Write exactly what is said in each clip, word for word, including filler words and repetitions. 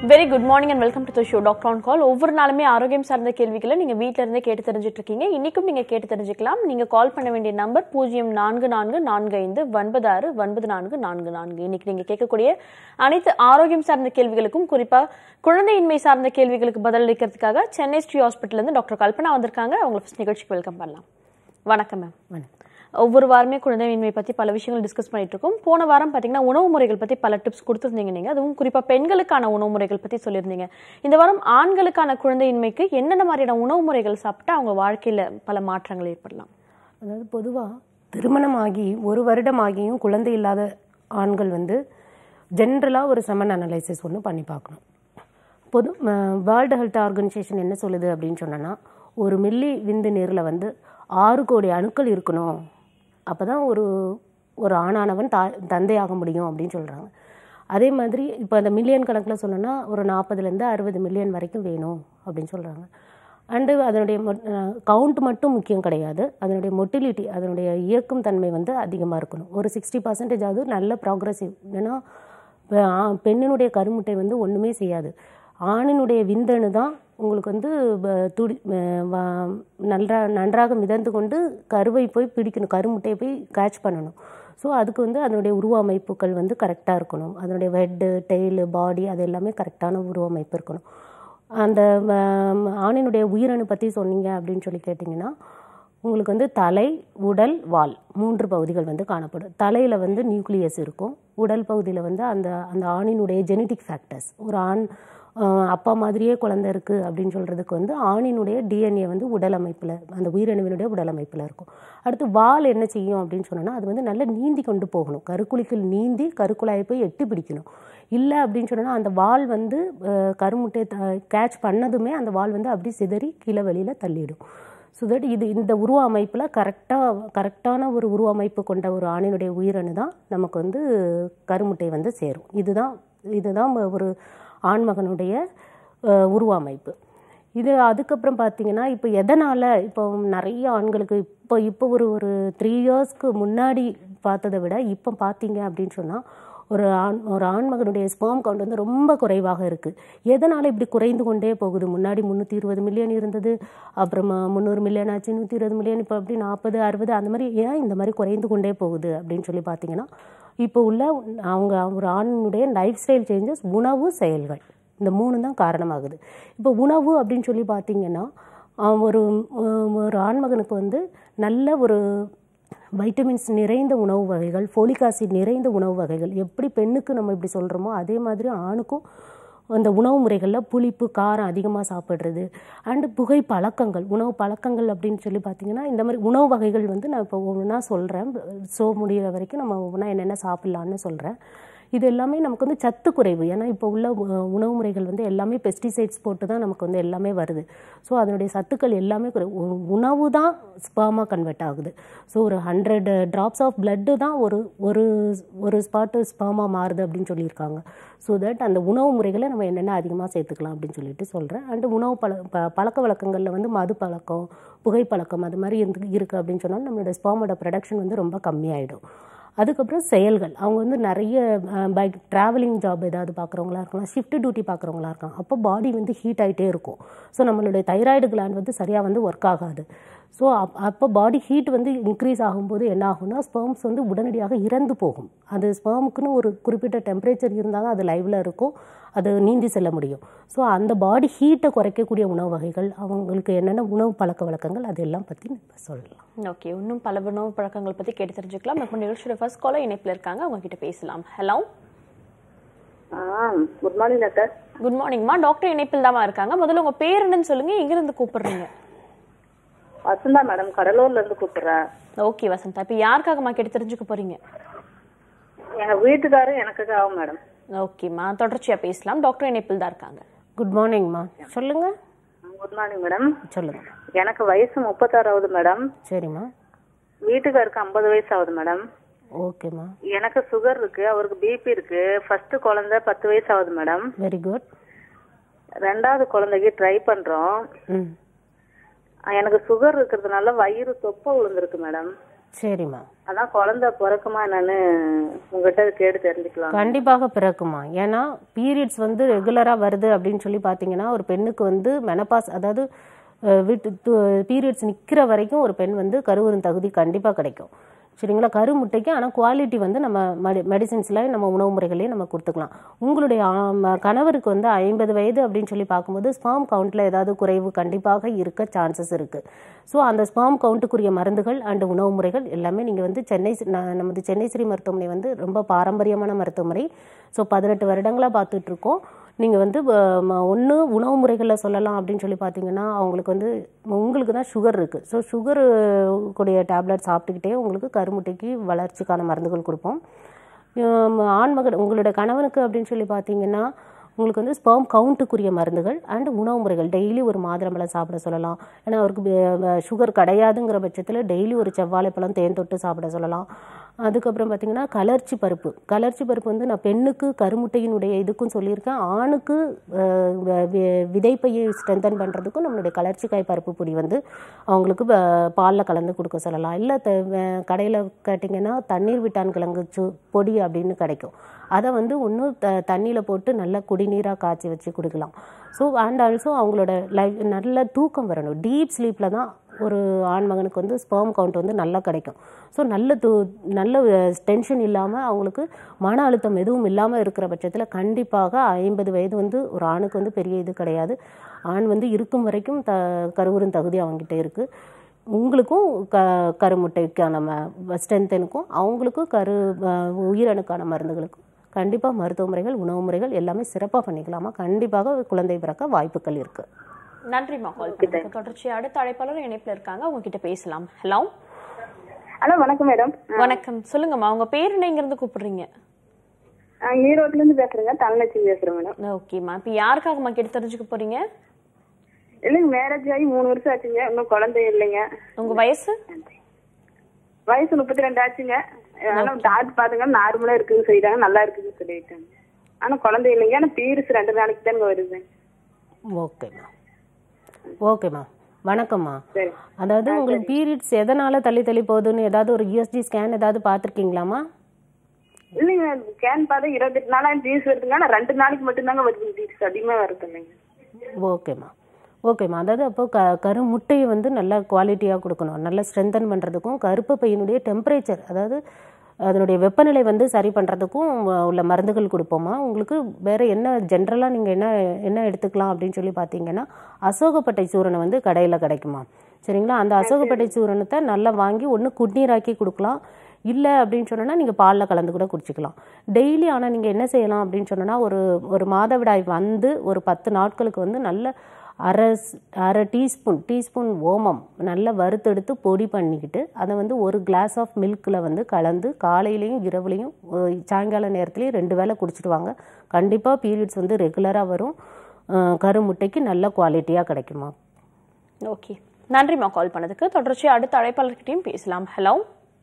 Very good morning and welcome to the show doctor on call. ஒவ்வொரு நாளுமே ஆரோக்கியம் சார்ந்த கேள்விகளை நீங்க வீட்ல இருந்தே கேட்டு தெரிஞ்சுட்டு இருக்கீங்க. இன்னைக்கும் நீங்க கேட்டு தெரிஞ்சுக்கலாம். நீங்க கால் பண்ண வேண்டிய நம்பர் பூஜ்ஜியம் நான்கு நான்கு நான்கு ஐந்து ஒன்பது ஆறு ஒன்பது நான்கு நான்கு நான்கு. இன்னைக்கு நீங்க கேட்கக்கூடிய அனைத்து ஆரோக்கியம் சார்ந்த கேள்விகளுக்கும், குறிப்பா குழந்தையின்மை சார்ந்த கேள்விகளுக்கு பதிலளிக்கிறதுக்காக சென்னை ஸ்ரீ ஹாஸ்பிட்டல் இருந்து டாக்டர் கல்பனா வந்திருக்காங்க. அவங்க ஃபர்ஸ்ட் நிகழ்ச்சிக்கு வெல்கம் பண்ணலாம். வணக்கம் மேம். வணக்கம். ஒவ்வொரு வாரமே குழந்தையின்மை பற்றி பல விஷயங்கள் டிஸ்கஸ் பண்ணிட்டு இருக்கோம். போன வாரம் பார்த்தீங்கன்னா உணவு முறைகள் பற்றி பல டிப்ஸ் கொடுத்துருந்தீங்க நீங்கள், அதுவும் குறிப்பாக பெண்களுக்கான உணவு முறைகள் பற்றி சொல்லியிருந்தீங்க. இந்த வாரம் ஆண்களுக்கான குழந்தையின்மைக்கு என்னென்ன மாதிரியான உணவு முறைகள் சாப்பிட்டா அவங்க வாழ்க்கையில் பல மாற்றங்கள் ஏற்படலாம்? அதாவது பொதுவாக திருமணமாகி ஒரு வருடம் ஆகியும் குழந்தை இல்லாத ஆண்கள் வந்து ஜென்ரலாக ஒரு செமன் அனலைசிஸ் ஒன்று பண்ணி பார்க்கணும். பொது வேர்ல்டு ஹெல்த் ஆர்கனைசேஷன் என்ன சொல்லுது அப்படின்னு சொன்னோன்னா, ஒரு மில்லி விந்து நீரில் வந்து ஆறு கோடி அணுக்கள் இருக்கணும், அப்போ தான் ஒரு ஒரு ஆணானவன் தா தந்தையாக முடியும் அப்படின்னு சொல்கிறாங்க. அதே மாதிரி இப்போ அந்த மில்லியன் கணக்கில் சொல்லணும்னா ஒரு நாற்பதுலேருந்து அறுபது மில்லியன் வரைக்கும் வேணும் அப்படின்னு சொல்கிறாங்க. அண்டு அதனுடைய கவுண்ட் மட்டும் முக்கியம் கிடையாது, அதனுடைய மொட்டிலிட்டி, அதனுடைய இயக்கும் தன்மை வந்து அதிகமாக இருக்கணும். ஒரு சிக்ஸ்டி பர்சன்டேஜ் ஆகுது நல்ல ப்ராக்ரஸிவ். ஏன்னா பெண்ணினுடைய கருமுட்டை வந்து ஒன்றுமே செய்யாது, ஆணினுடைய விந்தணு தான் உங்களுக்கு வந்து துடி நன்றா நன்றாக மிதந்து கொண்டு கருவை போய் பிடிக்கணும், கருமுட்டையை போய் கேட்ச் பண்ணணும். ஸோ அதுக்கு வந்து அதனுடைய உருவ அமைப்புகள் வந்து கரெக்டாக இருக்கணும். அதனுடைய ஹெட்டு, டெய்லு, பாடி அது எல்லாமே கரெக்டான உருவமைப்பு இருக்கணும். அந்த ஆணினுடைய உயிரணு பற்றி சொன்னீங்க அப்படின்னு சொல்லி கேட்டிங்கன்னா, உங்களுக்கு வந்து தலை, உடல், வால் மூன்று பகுதிகள் வந்து காணப்படும். தலையில் வந்து நியூக்ளியஸ் இருக்கும், உடல் பகுதியில் வந்து அந்த அந்த ஆணினுடைய ஜெனட்டிக் ஃபேக்டர்ஸ். ஒரு ஆண் அப்பா மாதிரியே குழந்தை இருக்குது அப்படின்னு சொல்கிறதுக்கு வந்து ஆணினுடைய டிஎன்ஏ வந்து உடல் அமைப்பில், அந்த உயிரணுவினுடைய உடல் அமைப்பில் இருக்கும். அடுத்து வால் என்ன செய்யும் அப்படின்னு சொன்னோன்னா, அது வந்து நல்லா நீந்தி கொண்டு போகணும், கருக்குழிக்குள் நீந்தி கருக்குழாயை போய் எட்டி பிடிக்கணும். இல்லை அப்படின்னு சொன்னோன்னா அந்த வால் வந்து கருமுட்டையை த கேட்ச் பண்ணதுமே அந்த வால் வந்து அப்படி சிதறி கீழே வெளியில் தள்ளிடும். ஸோ தட் இது இந்த உருவ அமைப்பில் கரெக்டாக கரெக்டான ஒரு உருவ அமைப்பு கொண்ட ஒரு ஆணினுடைய உயிரணு தான் நமக்கு வந்து கருமுட்டை வந்து சேரும். இதுதான் இதுதான் ஒரு ஆண்மகனுடைய உருவ அமைப்பு. இது அதுக்கப்புறம் பார்த்தீங்கன்னா, இப்போ எதனால் இப்போ நிறைய ஆண்களுக்கு இப்போ இப்போ ஒரு ஒரு த்ரீ இயர்ஸ்க்கு முன்னாடி பார்த்ததை விட இப்போ பார்த்தீங்க அப்படின்னு சொன்னால், ஒரு ஆண் ஒரு ஆண்மகனுடைய ஸ்பெர்ம் கவுண்ட் வந்து ரொம்ப குறைவாக இருக்குது. எதனால் இப்படி குறைந்து கொண்டே போகுது? முன்னாடி முந்நூற்றி இருபது மில்லியன் இருந்தது, அப்புறமா முந்நூறு மில்லியன் ஆச்சு, நூற்றி இருபது மில்லியன், இப்போ அப்படி நாற்பது அறுபது அந்த மாதிரி ஏன் இந்த மாதிரி குறைந்து கொண்டே போகுது அப்படின்னு சொல்லி பார்த்தீங்கன்னா, இப்போ உள்ள அவங்க ஒரு ஆணினுடைய லைஃப் ஸ்டைல் சேஞ்சஸ், உணவு, செயல்கள், இந்த மூணு தான் காரணமாகுது. இப்போ உணவு அப்படின்னு சொல்லி பார்த்தீங்கன்னா, ஒரு ஒரு ஆண்மகனுக்கு வந்து நல்ல ஒரு வைட்டமின்ஸ் நிறைந்த உணவு வகைகள், ஃபோலிக் ஆசிட் நிறைந்த உணவு வகைகள், எப்படி பெண்ணுக்கு நம்ம இப்படி சொல்கிறோமோ அதே மாதிரி ஆணுக்கும் அந்த உணவு முறைகளில் புளிப்பு, காரம் அதிகமாக சாப்பிட்றது, அண்டு புகை பழக்கங்கள், உணவு பழக்கங்கள் அப்படின்னு சொல்லி பார்த்திங்கன்னா, இந்த மாதிரி உணவு வகைகள் வந்து நான் இப்போ ஒவ்வொன்றா சொல்கிறேன். ஸோ முடிகிற வரைக்கும் நம்ம ஒவ்வொன்றா என்னென்ன சாப்பிட்லான்னு சொல்கிறேன். இது எல்லாமே நமக்கு வந்து சத்து குறைவு. ஏன்னா இப்போ உள்ள உணவு முறைகள் வந்து எல்லாமே பெஸ்டிசைட்ஸ் போட்டு தான் நமக்கு வந்து எல்லாமே வருது. ஸோ அதனுடைய சத்துக்கள் எல்லாமே குறை. உணவு தான் ஸ்பெர்மாக கன்வெர்ட் ஆகுது. ஸோ ஒரு ஹண்ட்ரட் ட்ராப்ஸ் ஆஃப் பிளட்டு தான் ஒரு ஒரு ஒரு ஸ்பாட்டு ஸ்பெர்மாக மாறுது அப்படின்னு சொல்லியிருக்காங்க. ஸோ தட் அந்த உணவு முறைகளை நம்ம என்னென்ன அதிகமாக சேர்த்துக்கலாம் அப்படின்னு சொல்லிட்டு சொல்கிறேன். அண்டு உணவு பழ ப பழக்க வழக்கங்களில் வந்து மது பழக்கம், புகைப்பழக்கம் அது மாதிரி இருந்து இருக்குது அப்படின்னு சொன்னால் நம்மளோட ஸ்பெர்மோட ப்ரொடக்ஷன் வந்து ரொம்ப கம்மியாயிடும். அதுக்கப்புறம் செயல்கள், அவங்க வந்து நிறைய பைக் ட்ராவலிங் ஜாப் ஏதாவது பார்க்குறவங்களா இருக்கலாம், ஷிஃப்ட் டியூட்டி பார்க்குறவங்களா இருக்கலாம். அப்போ பாடி வந்து ஹீட் ஆகிட்டே இருக்கும். ஸோ நம்மளுடைய தைராய்டு கிளாண்ட் வந்து சரியாக வந்து ஒர்க் ஆகாது. ஸோ அப் அப்போ பாடி ஹீட் வந்து இன்க்ரீஸ் ஆகும்போது என்ன ஆகும்னா, ஸ்பெர்ம்ஸ் வந்து உடனடியாக இறந்து போகும். அது ஸ்பெர்முக்குன்னு ஒரு குறிப்பிட்ட டெம்பரேச்சர் இருந்தால் தான் அது லைவில் இருக்கும், அது நீந்தி செல்ல முடியும். ஸோ அந்த பாடி ஹீட்டை குறைக்கக்கூடிய உணவு வகைகள், அவங்களுக்கு என்னென்ன உணவு பழக்க வழக்கங்கள், அதெல்லாம் பற்றி சொல்லலாம். ஓகே, இன்னும் பல உணவு பழக்கங்கள் பற்றி கேட்டு தெரிஞ்சுக்கலாம். இப்போ நிகழ்ச்சியோட ஃபர்ஸ்ட் காலர் இணைப்பில் இருக்காங்க, அவங்க கிட்ட பேசலாம். Hello, good morning doctor. Good மார்னிங்மா. டாக்டர் இணைப்பில் தான் இருக்காங்க. முதல்ல உங்க பேர் என்னன்னு சொல்லுங்க, எங்கிருந்து கூப்பிடுறீங்க? வசந்தா மேடம், கடலூர்ல இருந்து கூப்பிடுறேன். ஓகே வசந்தா, இப்போ யாருக்காகமா கேட்டு தெரிஞ்சுக்க போறீங்க? எங்க வீட்டுக்காரரும் எனக்காக ஆகும் மேடம். ஓகேம்மா, தொடர்ச்சியா பேசலாம். டாக்டர் இணைப்பில் தான் இருக்காங்க. குட் மார்னிங்மா, சொல்லுங்க. Good morning madam. சொல்லுங்க. எனக்கு வயசு முப்பத்தாறாவது மேடம். சரிம்மா. வீட்டுக்காருக்கு ஐம்பது வயசு ஆகுது மேடம். ஓகேம்மா. எனக்கு சுகர் இருக்கு, அவருக்கு பிபி இருக்கு. ஃபர்ஸ்ட் குழந்தை பத்து வயசு ஆகுது மேடம். Very good. ரெண்டாவது குழந்தைக்கு ட்ரை பண்றோம். எனக்கு சுகர் இருக்கிறதுனால வயிறு தொப்பை விழுந்திருக்கு மேடம். சரிம்மா. அதான் குழந்தை பிறக்குமா என்னன்னு உங்ககிட்ட கேட்டு தெரிஞ்சுக்கலாம். கண்டிப்பாக பிறக்குமா. ஏன்னா பீரியட்ஸ் வந்து ரெகுலராக வருது அப்படின்னு சொல்லி பார்த்தீங்கன்னா ஒரு பெண்ணுக்கு வந்து மெனபாஸ் அதாவது வீட்டு பீரியட்ஸ் நிற்கிற வரைக்கும் ஒரு பெண் வந்து கருவுறும் தகுதி கண்டிப்பாக கிடைக்கும். சரிங்களா? கருமுட்டைக்கு ஆனால் குவாலிட்டி வந்து நம்ம மெடி மெடிசின்ஸில் நம்ம உணவு முறைகளையும் நம்ம கொடுத்துக்கலாம். உங்களுடைய கணவருக்கு வந்து ஐம்பது வயது அப்படின்னு சொல்லி பார்க்கும்போது ஸ்பாம் கவுண்ட்டில் ஏதாவது குறைவு கண்டிப்பாக இருக்க சான்சஸ் இருக்குது. ஸோ அந்த ஸ்பாம் கவுண்ட்டுக்குரிய மருந்துகள் அண்டு உணவு முறைகள் எல்லாமே நீங்கள் வந்து சென்னை நமது சென்னை ஸ்ரீ மருத்துவமனை வந்து ரொம்ப பாரம்பரியமான மருத்துவமனை. ஸோ பதினெட்டு வருடங்களாக பார்த்துட்ருக்கோம். நீங்கள் வந்து ஒன்று உணவு முறைகளில் சொல்லலாம் அப்படின்னு சொல்லி பார்த்தீங்கன்னா அவங்களுக்கு வந்து உங்களுக்கு தான் சுகர் இருக்குது. ஸோ சுகரு கூடிய டேப்லெட் சாப்பிட்டுக்கிட்டே உங்களுக்கு கருமுட்டைக்கு வளர்ச்சிக்கான மருந்துகள் கொடுப்போம். ஆண்மகன் உங்களுடைய கணவனுக்கு அப்படின்னு சொல்லி பார்த்தீங்கன்னா உங்களுக்கு வந்து ஸ்பெர்ம் கவுண்ட்டுக்குரிய மருந்துகள் அண்ட் உணவு முறைகள் டெய்லி ஒரு மாதுளம்பழம் சாப்பிட சொல்லலாம். ஏன்னா அவருக்கு சுகர் கிடையாதுங்கிற பட்சத்தில் டெய்லி ஒரு செவ்வாழைப்பழம் தேன் தொட்டு சாப்பிட சொல்லலாம். அதுக்கப்புறம் பார்த்திங்கன்னா கலர்ச்சி பருப்பு கலர்ச்சி பருப்பு வந்து நான் பெண்ணுக்கு கருமுட்டையினுடைய இதுக்கும் சொல்லியிருக்கேன். ஆணுக்கு விதைப்பையை ஸ்ட்ரென்தன் பண்ணுறதுக்கும் நம்மளுடைய கலர்ச்சிக்காய் பருப்பு பொடி வந்து அவங்களுக்கு பாலில் கலந்து கொடுக்க சொல்லலாம். இல்லை கடையில் கேட்டிங்கன்னா தண்ணீர் விட்டான் கிழங்கு சு பொடி அப்படின்னு கிடைக்கும். அதை வந்து ஒன்று த தண்ணியில் போட்டு நல்லா குடிநீராக காய்ச்சி வச்சு கொடுக்கலாம். ஸோ அண்ட் ஆல்சோ அவங்களோட லைஃப் நல்ல தூக்கம் வரணும். டீப் ஸ்லீப்பில் தான் ஒரு ஆண்மகனுக்கு வந்து ஸ்பெர்ம் கவுண்ட் வந்து நல்லா கிடைக்கும். ஸோ நல்ல தூ நல்ல டென்ஷன் இல்லாமல் அவங்களுக்கு மன அழுத்தம் எதுவும் இல்லாமல் இருக்கிற பட்சத்தில் கண்டிப்பாக ஐம்பது வயது வந்து ஒரு ஆணுக்கு வந்து பெரிய இது கிடையாது. ஆண் வந்து இருக்கும் வரைக்கும் த கருவுறும் தகுதி அவங்ககிட்ட இருக்குது. உங்களுக்கும் க கருமுட்டைக்கான ம ஸ்ட்ரென்த்தனுக்கும் அவங்களுக்கும் கரு உயிரணுக்கான மருந்துகளுக்கும் கண்டிப்பாக மருத்துவ முறைகள் உணவு முறைகள் எல்லாமே சிறப்பாக பண்ணிக்கலாமா. கண்டிப்பாக குழந்தை பிறக்க வாய்ப்புகள் இருக்குது. நன்றிம்மா கால் பண்ணதுக்கு. தொடர்ச்சி அடுத்த அழைப்பாளர் இணைப்பில் இருக்காங்க, உங்ககிட்ட பேசலாம். ஹலோ ஹலோ வணக்கம் மேடம். வணக்கம், சொல்லுங்கம்மா. உங்க பேர் என்ன, இருந்து கூப்பிடுறீங்க? ஈரோட்ல இருந்து பேசுறேங்க, தனலட்சுமி பேசுறேன் மேடம். ஓகேம்மா, இப்போ யாருக்காகம்மா கேட்டு தெரிஞ்சுக்க போறீங்க? இல்லைங்க, மேரேஜ் ஆகி மூணு வருஷம் ஆச்சுங்க, இன்னும் குழந்தை இல்லைங்க. உங்க வயசு? வயசு முப்பத்தி ரெண்டு ஆச்சுங்க. ஆனா டாக்டர் பாத்துங்க நார்மலா இருக்குன்னு சொல்லிட்டாங்க, நல்லா இருக்குன்னு சொல்லிட்டாங்க. ஆனா குழந்தை இல்லைங்க, ஆனா பீரியட்ஸ் ரெண்டு நாளைக்கு தாங்க வருது. ஓகேம்மா ஓகேம்மா வணக்கம்மா. அதாவது உங்களுக்கு பீரியட்ஸ் எதனால தள்ளி தள்ளி போகுதுன்னு ஏதாவது ஒரு யூஎஸ்ஜி ஸ்கேன் ஏதாவது பார்த்துருக்கீங்களாமா? இல்லைங்க, ஸ்கேன் பார்த்தா இருபத்தெட்டு நாளாக பீரியட்ஸ் வருதுங்க, ஆனா ரெண்டு நாளைக்கு மட்டும்தாங்க வருது பீரியட்ஸ், அதிகமா வருது இல்லைங்க. ஓகேம்மா ஓகேம்மா அதாவது அப்போ க கருமுட்டையை வந்து நல்லா குவாலிட்டியாக கொடுக்கணும். நல்லா ஸ்ட்ரென்தன் பண்ணுறதுக்கும் கருப்பு பையனுடைய டெம்பரேச்சர் அதாவது அதனுடைய வெப்பநிலை வந்து சரி பண்ணுறதுக்கும் உள்ள மருந்துகள் கொடுப்போமா. உங்களுக்கு வேறு என்ன ஜென்ரலாக நீங்கள் என்ன என்ன எடுத்துக்கலாம் அப்படின்னு சொல்லி பார்த்தீங்கன்னா அசோகப்பட்டை சூரணை வந்து கடையில் கிடைக்குமா. சரிங்களா? அந்த அசோகப்பட்டை சூரணத்தை நல்லா வாங்கி ஒன்று குடிநீராக்கி கொடுக்கலாம். இல்லை அப்படின்னு சொன்னோன்னா நீங்கள் பாலில் கலந்து கூட குடிச்சிக்கலாம் டெய்லி. ஆனால் நீங்கள் என்ன செய்யலாம் அப்படின்னு சொன்னோன்னா ஒரு ஒரு மாதவிடாய் வந்து ஒரு பத்து நாட்களுக்கு வந்து நல்ல அரை அரை டீஸ்பூன் டீஸ்பூன் ஓமம் நல்லா வறுத்தெடுத்து பொடி பண்ணிக்கிட்டு அதை வந்து ஒரு கிளாஸ் ஆஃப் மில்கில் வந்து கலந்து காலையிலையும் இரவுலையும் சாயங்கால நேரத்துலையும் ரெண்டு வேளை குடிச்சிட்டு வாங்க. கண்டிப்பாக பீரியட்ஸ் வந்து ரெகுலராக வரும். கருமுட்டைக்கு நல்ல குவாலிட்டியாக கிடைக்குமா. ஓகே, நன்றிம்மா கால் பண்ணதுக்கு. தொடர்ச்சி அடுத்த அழைப்பாளர்கிட்டையும் பேசலாம். ஹலோ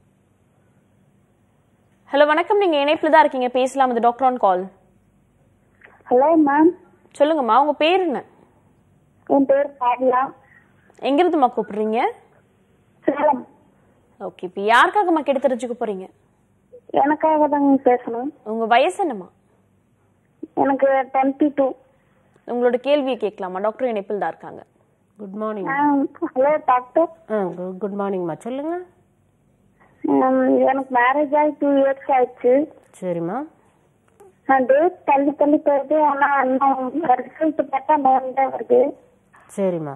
ஹலோ வணக்கம், நீங்கள் இணைப்பில் தான் இருக்கீங்க, பேசலாம். இது doctor on call. Hello ma'am. சொல்லுங்கம்மா, உங்க பேர் என்ன? என் பேர் பாரியா. எங்கிருந்துமா கூப்பிடுறீங்க? சேலம். ஓகே, இப்போ யாருக்காகம்மா கேட்டு தெரிஞ்சுக்க போறீங்க? எனக்காக தாங்க பேசணும். உங்க வயசு என்னம்மா? எனக்கு டுவெண்ட்டி டூ. உங்களோட கேள்வியை கேட்கலாமா? டாக்டர் இணைப்பில் தான் இருக்காங்க. Good morning. Hello doctor. Ah good மார்னிங்மா, சொல்லுங்க. எனக்கு மேரேஜ் ஆகி டூ இயர்ஸ் ஆயிடுச்சு. சரிம்மா. டேட் தள்ளி தள்ளி போகுது, ஆனா ரிசல்ட் பார்த்தா நோண்டே வருது. சரிம்மா,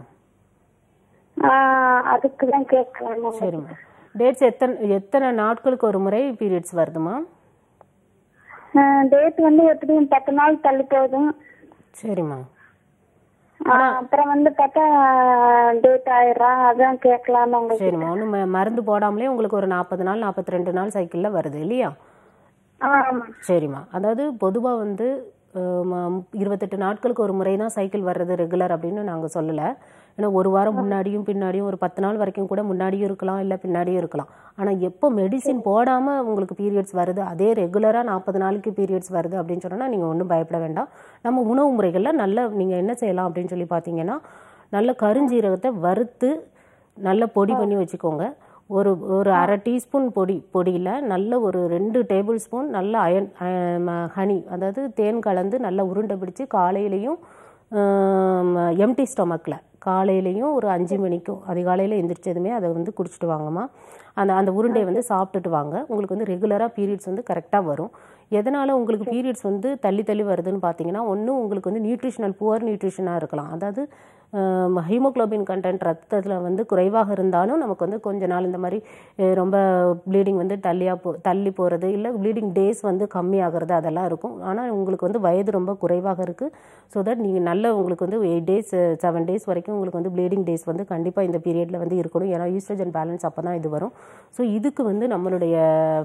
அதுக்கு தான் கேட்கலாம். சரிம்மா, டேட்ஸ் எத்தனை எத்தனை நாட்களுக்கு ஒரு முறை பீரியட்ஸ் வருதுமா? டேட் வந்து எப்படியும் பத்து நாள் தள்ளி போகுது. சரிம்மா. அப்புறம் வந்து பார்த்தா டேட் ஆயிடுறா, அதான் கேட்கலாம். சரிம்மா, ஒன்றும் மருந்து போடாமலே உங்களுக்கு ஒரு நாற்பது நாள் நாற்பத்தி ரெண்டு நாள் சைக்கிளில் வருது இல்லையா? சரிம்மா, அதாவது பொதுவாக வந்து இருபத்தெட்டு நாட்களுக்கு ஒரு முறை தான் சைக்கிள் வர்றது ரெகுலர் அப்படின்னு நாங்கள் சொல்லலை. ஏன்னா ஒரு வாரம் முன்னாடியும் பின்னாடியும் ஒரு பத்து நாள் வரைக்கும் கூட முன்னாடியும் இருக்கலாம், இல்லை பின்னாடியும் இருக்கலாம். ஆனால் எப்போ மெடிசின் போடாமல் உங்களுக்கு பீரியட்ஸ் வருது, அதே ரெகுலராக நாற்பது நாளைக்கு பீரியட்ஸ் வருது அப்படின்னு சொன்னால் நீங்கள் ஒன்றும் பயப்பட வேண்டாம். நம்ம உணவு முறைகளில் நல்ல நீங்கள் என்ன செய்யலாம் அப்படின்னு சொல்லி பார்த்தீங்கன்னா நல்ல கருஞ்சீரகத்தை வறுத்து நல்ல பொடி பண்ணி வச்சுக்கோங்க. ஒரு ஒரு அரை டீஸ்பூன் பொடி பொடியில் நல்ல ஒரு ரெண்டு டேபிள் ஸ்பூன் நல்ல அயன் ஹனி, அதாவது தேன் கலந்து நல்லா உருண்டை பிடிச்சி காலையிலையும் எம்டி ஸ்டொமக்கில் காலையிலையும் ஒரு அஞ்சு மணிக்கும் அதிகாலையில் எந்திரிச்சதுமே அதை வந்து குடிச்சிட்டு வாங்கம்மா. அந்த அந்த உருண்டையை வந்து சாப்பிட்டுட்டு வாங்க. உங்களுக்கு வந்து ரெகுலராக பீரியட்ஸ் வந்து கரெக்டாக வரும். எதனால் உங்களுக்கு பீரியட்ஸ் வந்து தள்ளி தள்ளி வருதுன்னு பார்த்தீங்கன்னா, ஒன்று உங்களுக்கு வந்து நியூட்ரிஷனல் புவர் நியூட்ரிஷனாக இருக்கலாம். அதாவது ஹீமோக்ளோபின் கண்டென்ட் ரத்தத்தில் வந்து குறைவாக இருந்தாலும் நமக்கு வந்து கொஞ்ச நாள் இந்த மாதிரி ரொம்ப ப்ளீடிங் வந்து தள்ளியாக போ தள்ளி போகிறது, இல்லை ப்ளீடிங் டேஸ் வந்து கம்மியாகிறது, அதெல்லாம் இருக்கும். ஆனால் உங்களுக்கு வந்து வயது ரொம்ப குறைவாக இருக்குது. ஸோ தட் நீங்கள் நல்ல உங்களுக்கு வந்து எயிட் டேஸ் செவன் டேஸ் வரைக்கும் உங்களுக்கு வந்து ப்ளீடிங் டேஸ் வந்து கண்டிப்பாக இந்த பீரியடில் வந்து இருக்கணும். ஏன்னா ஈஸ்ட்ரோஜன் பேலன்ஸ் அப்போ தான் இது வரும். ஸோ இதுக்கு வந்து நம்மளுடைய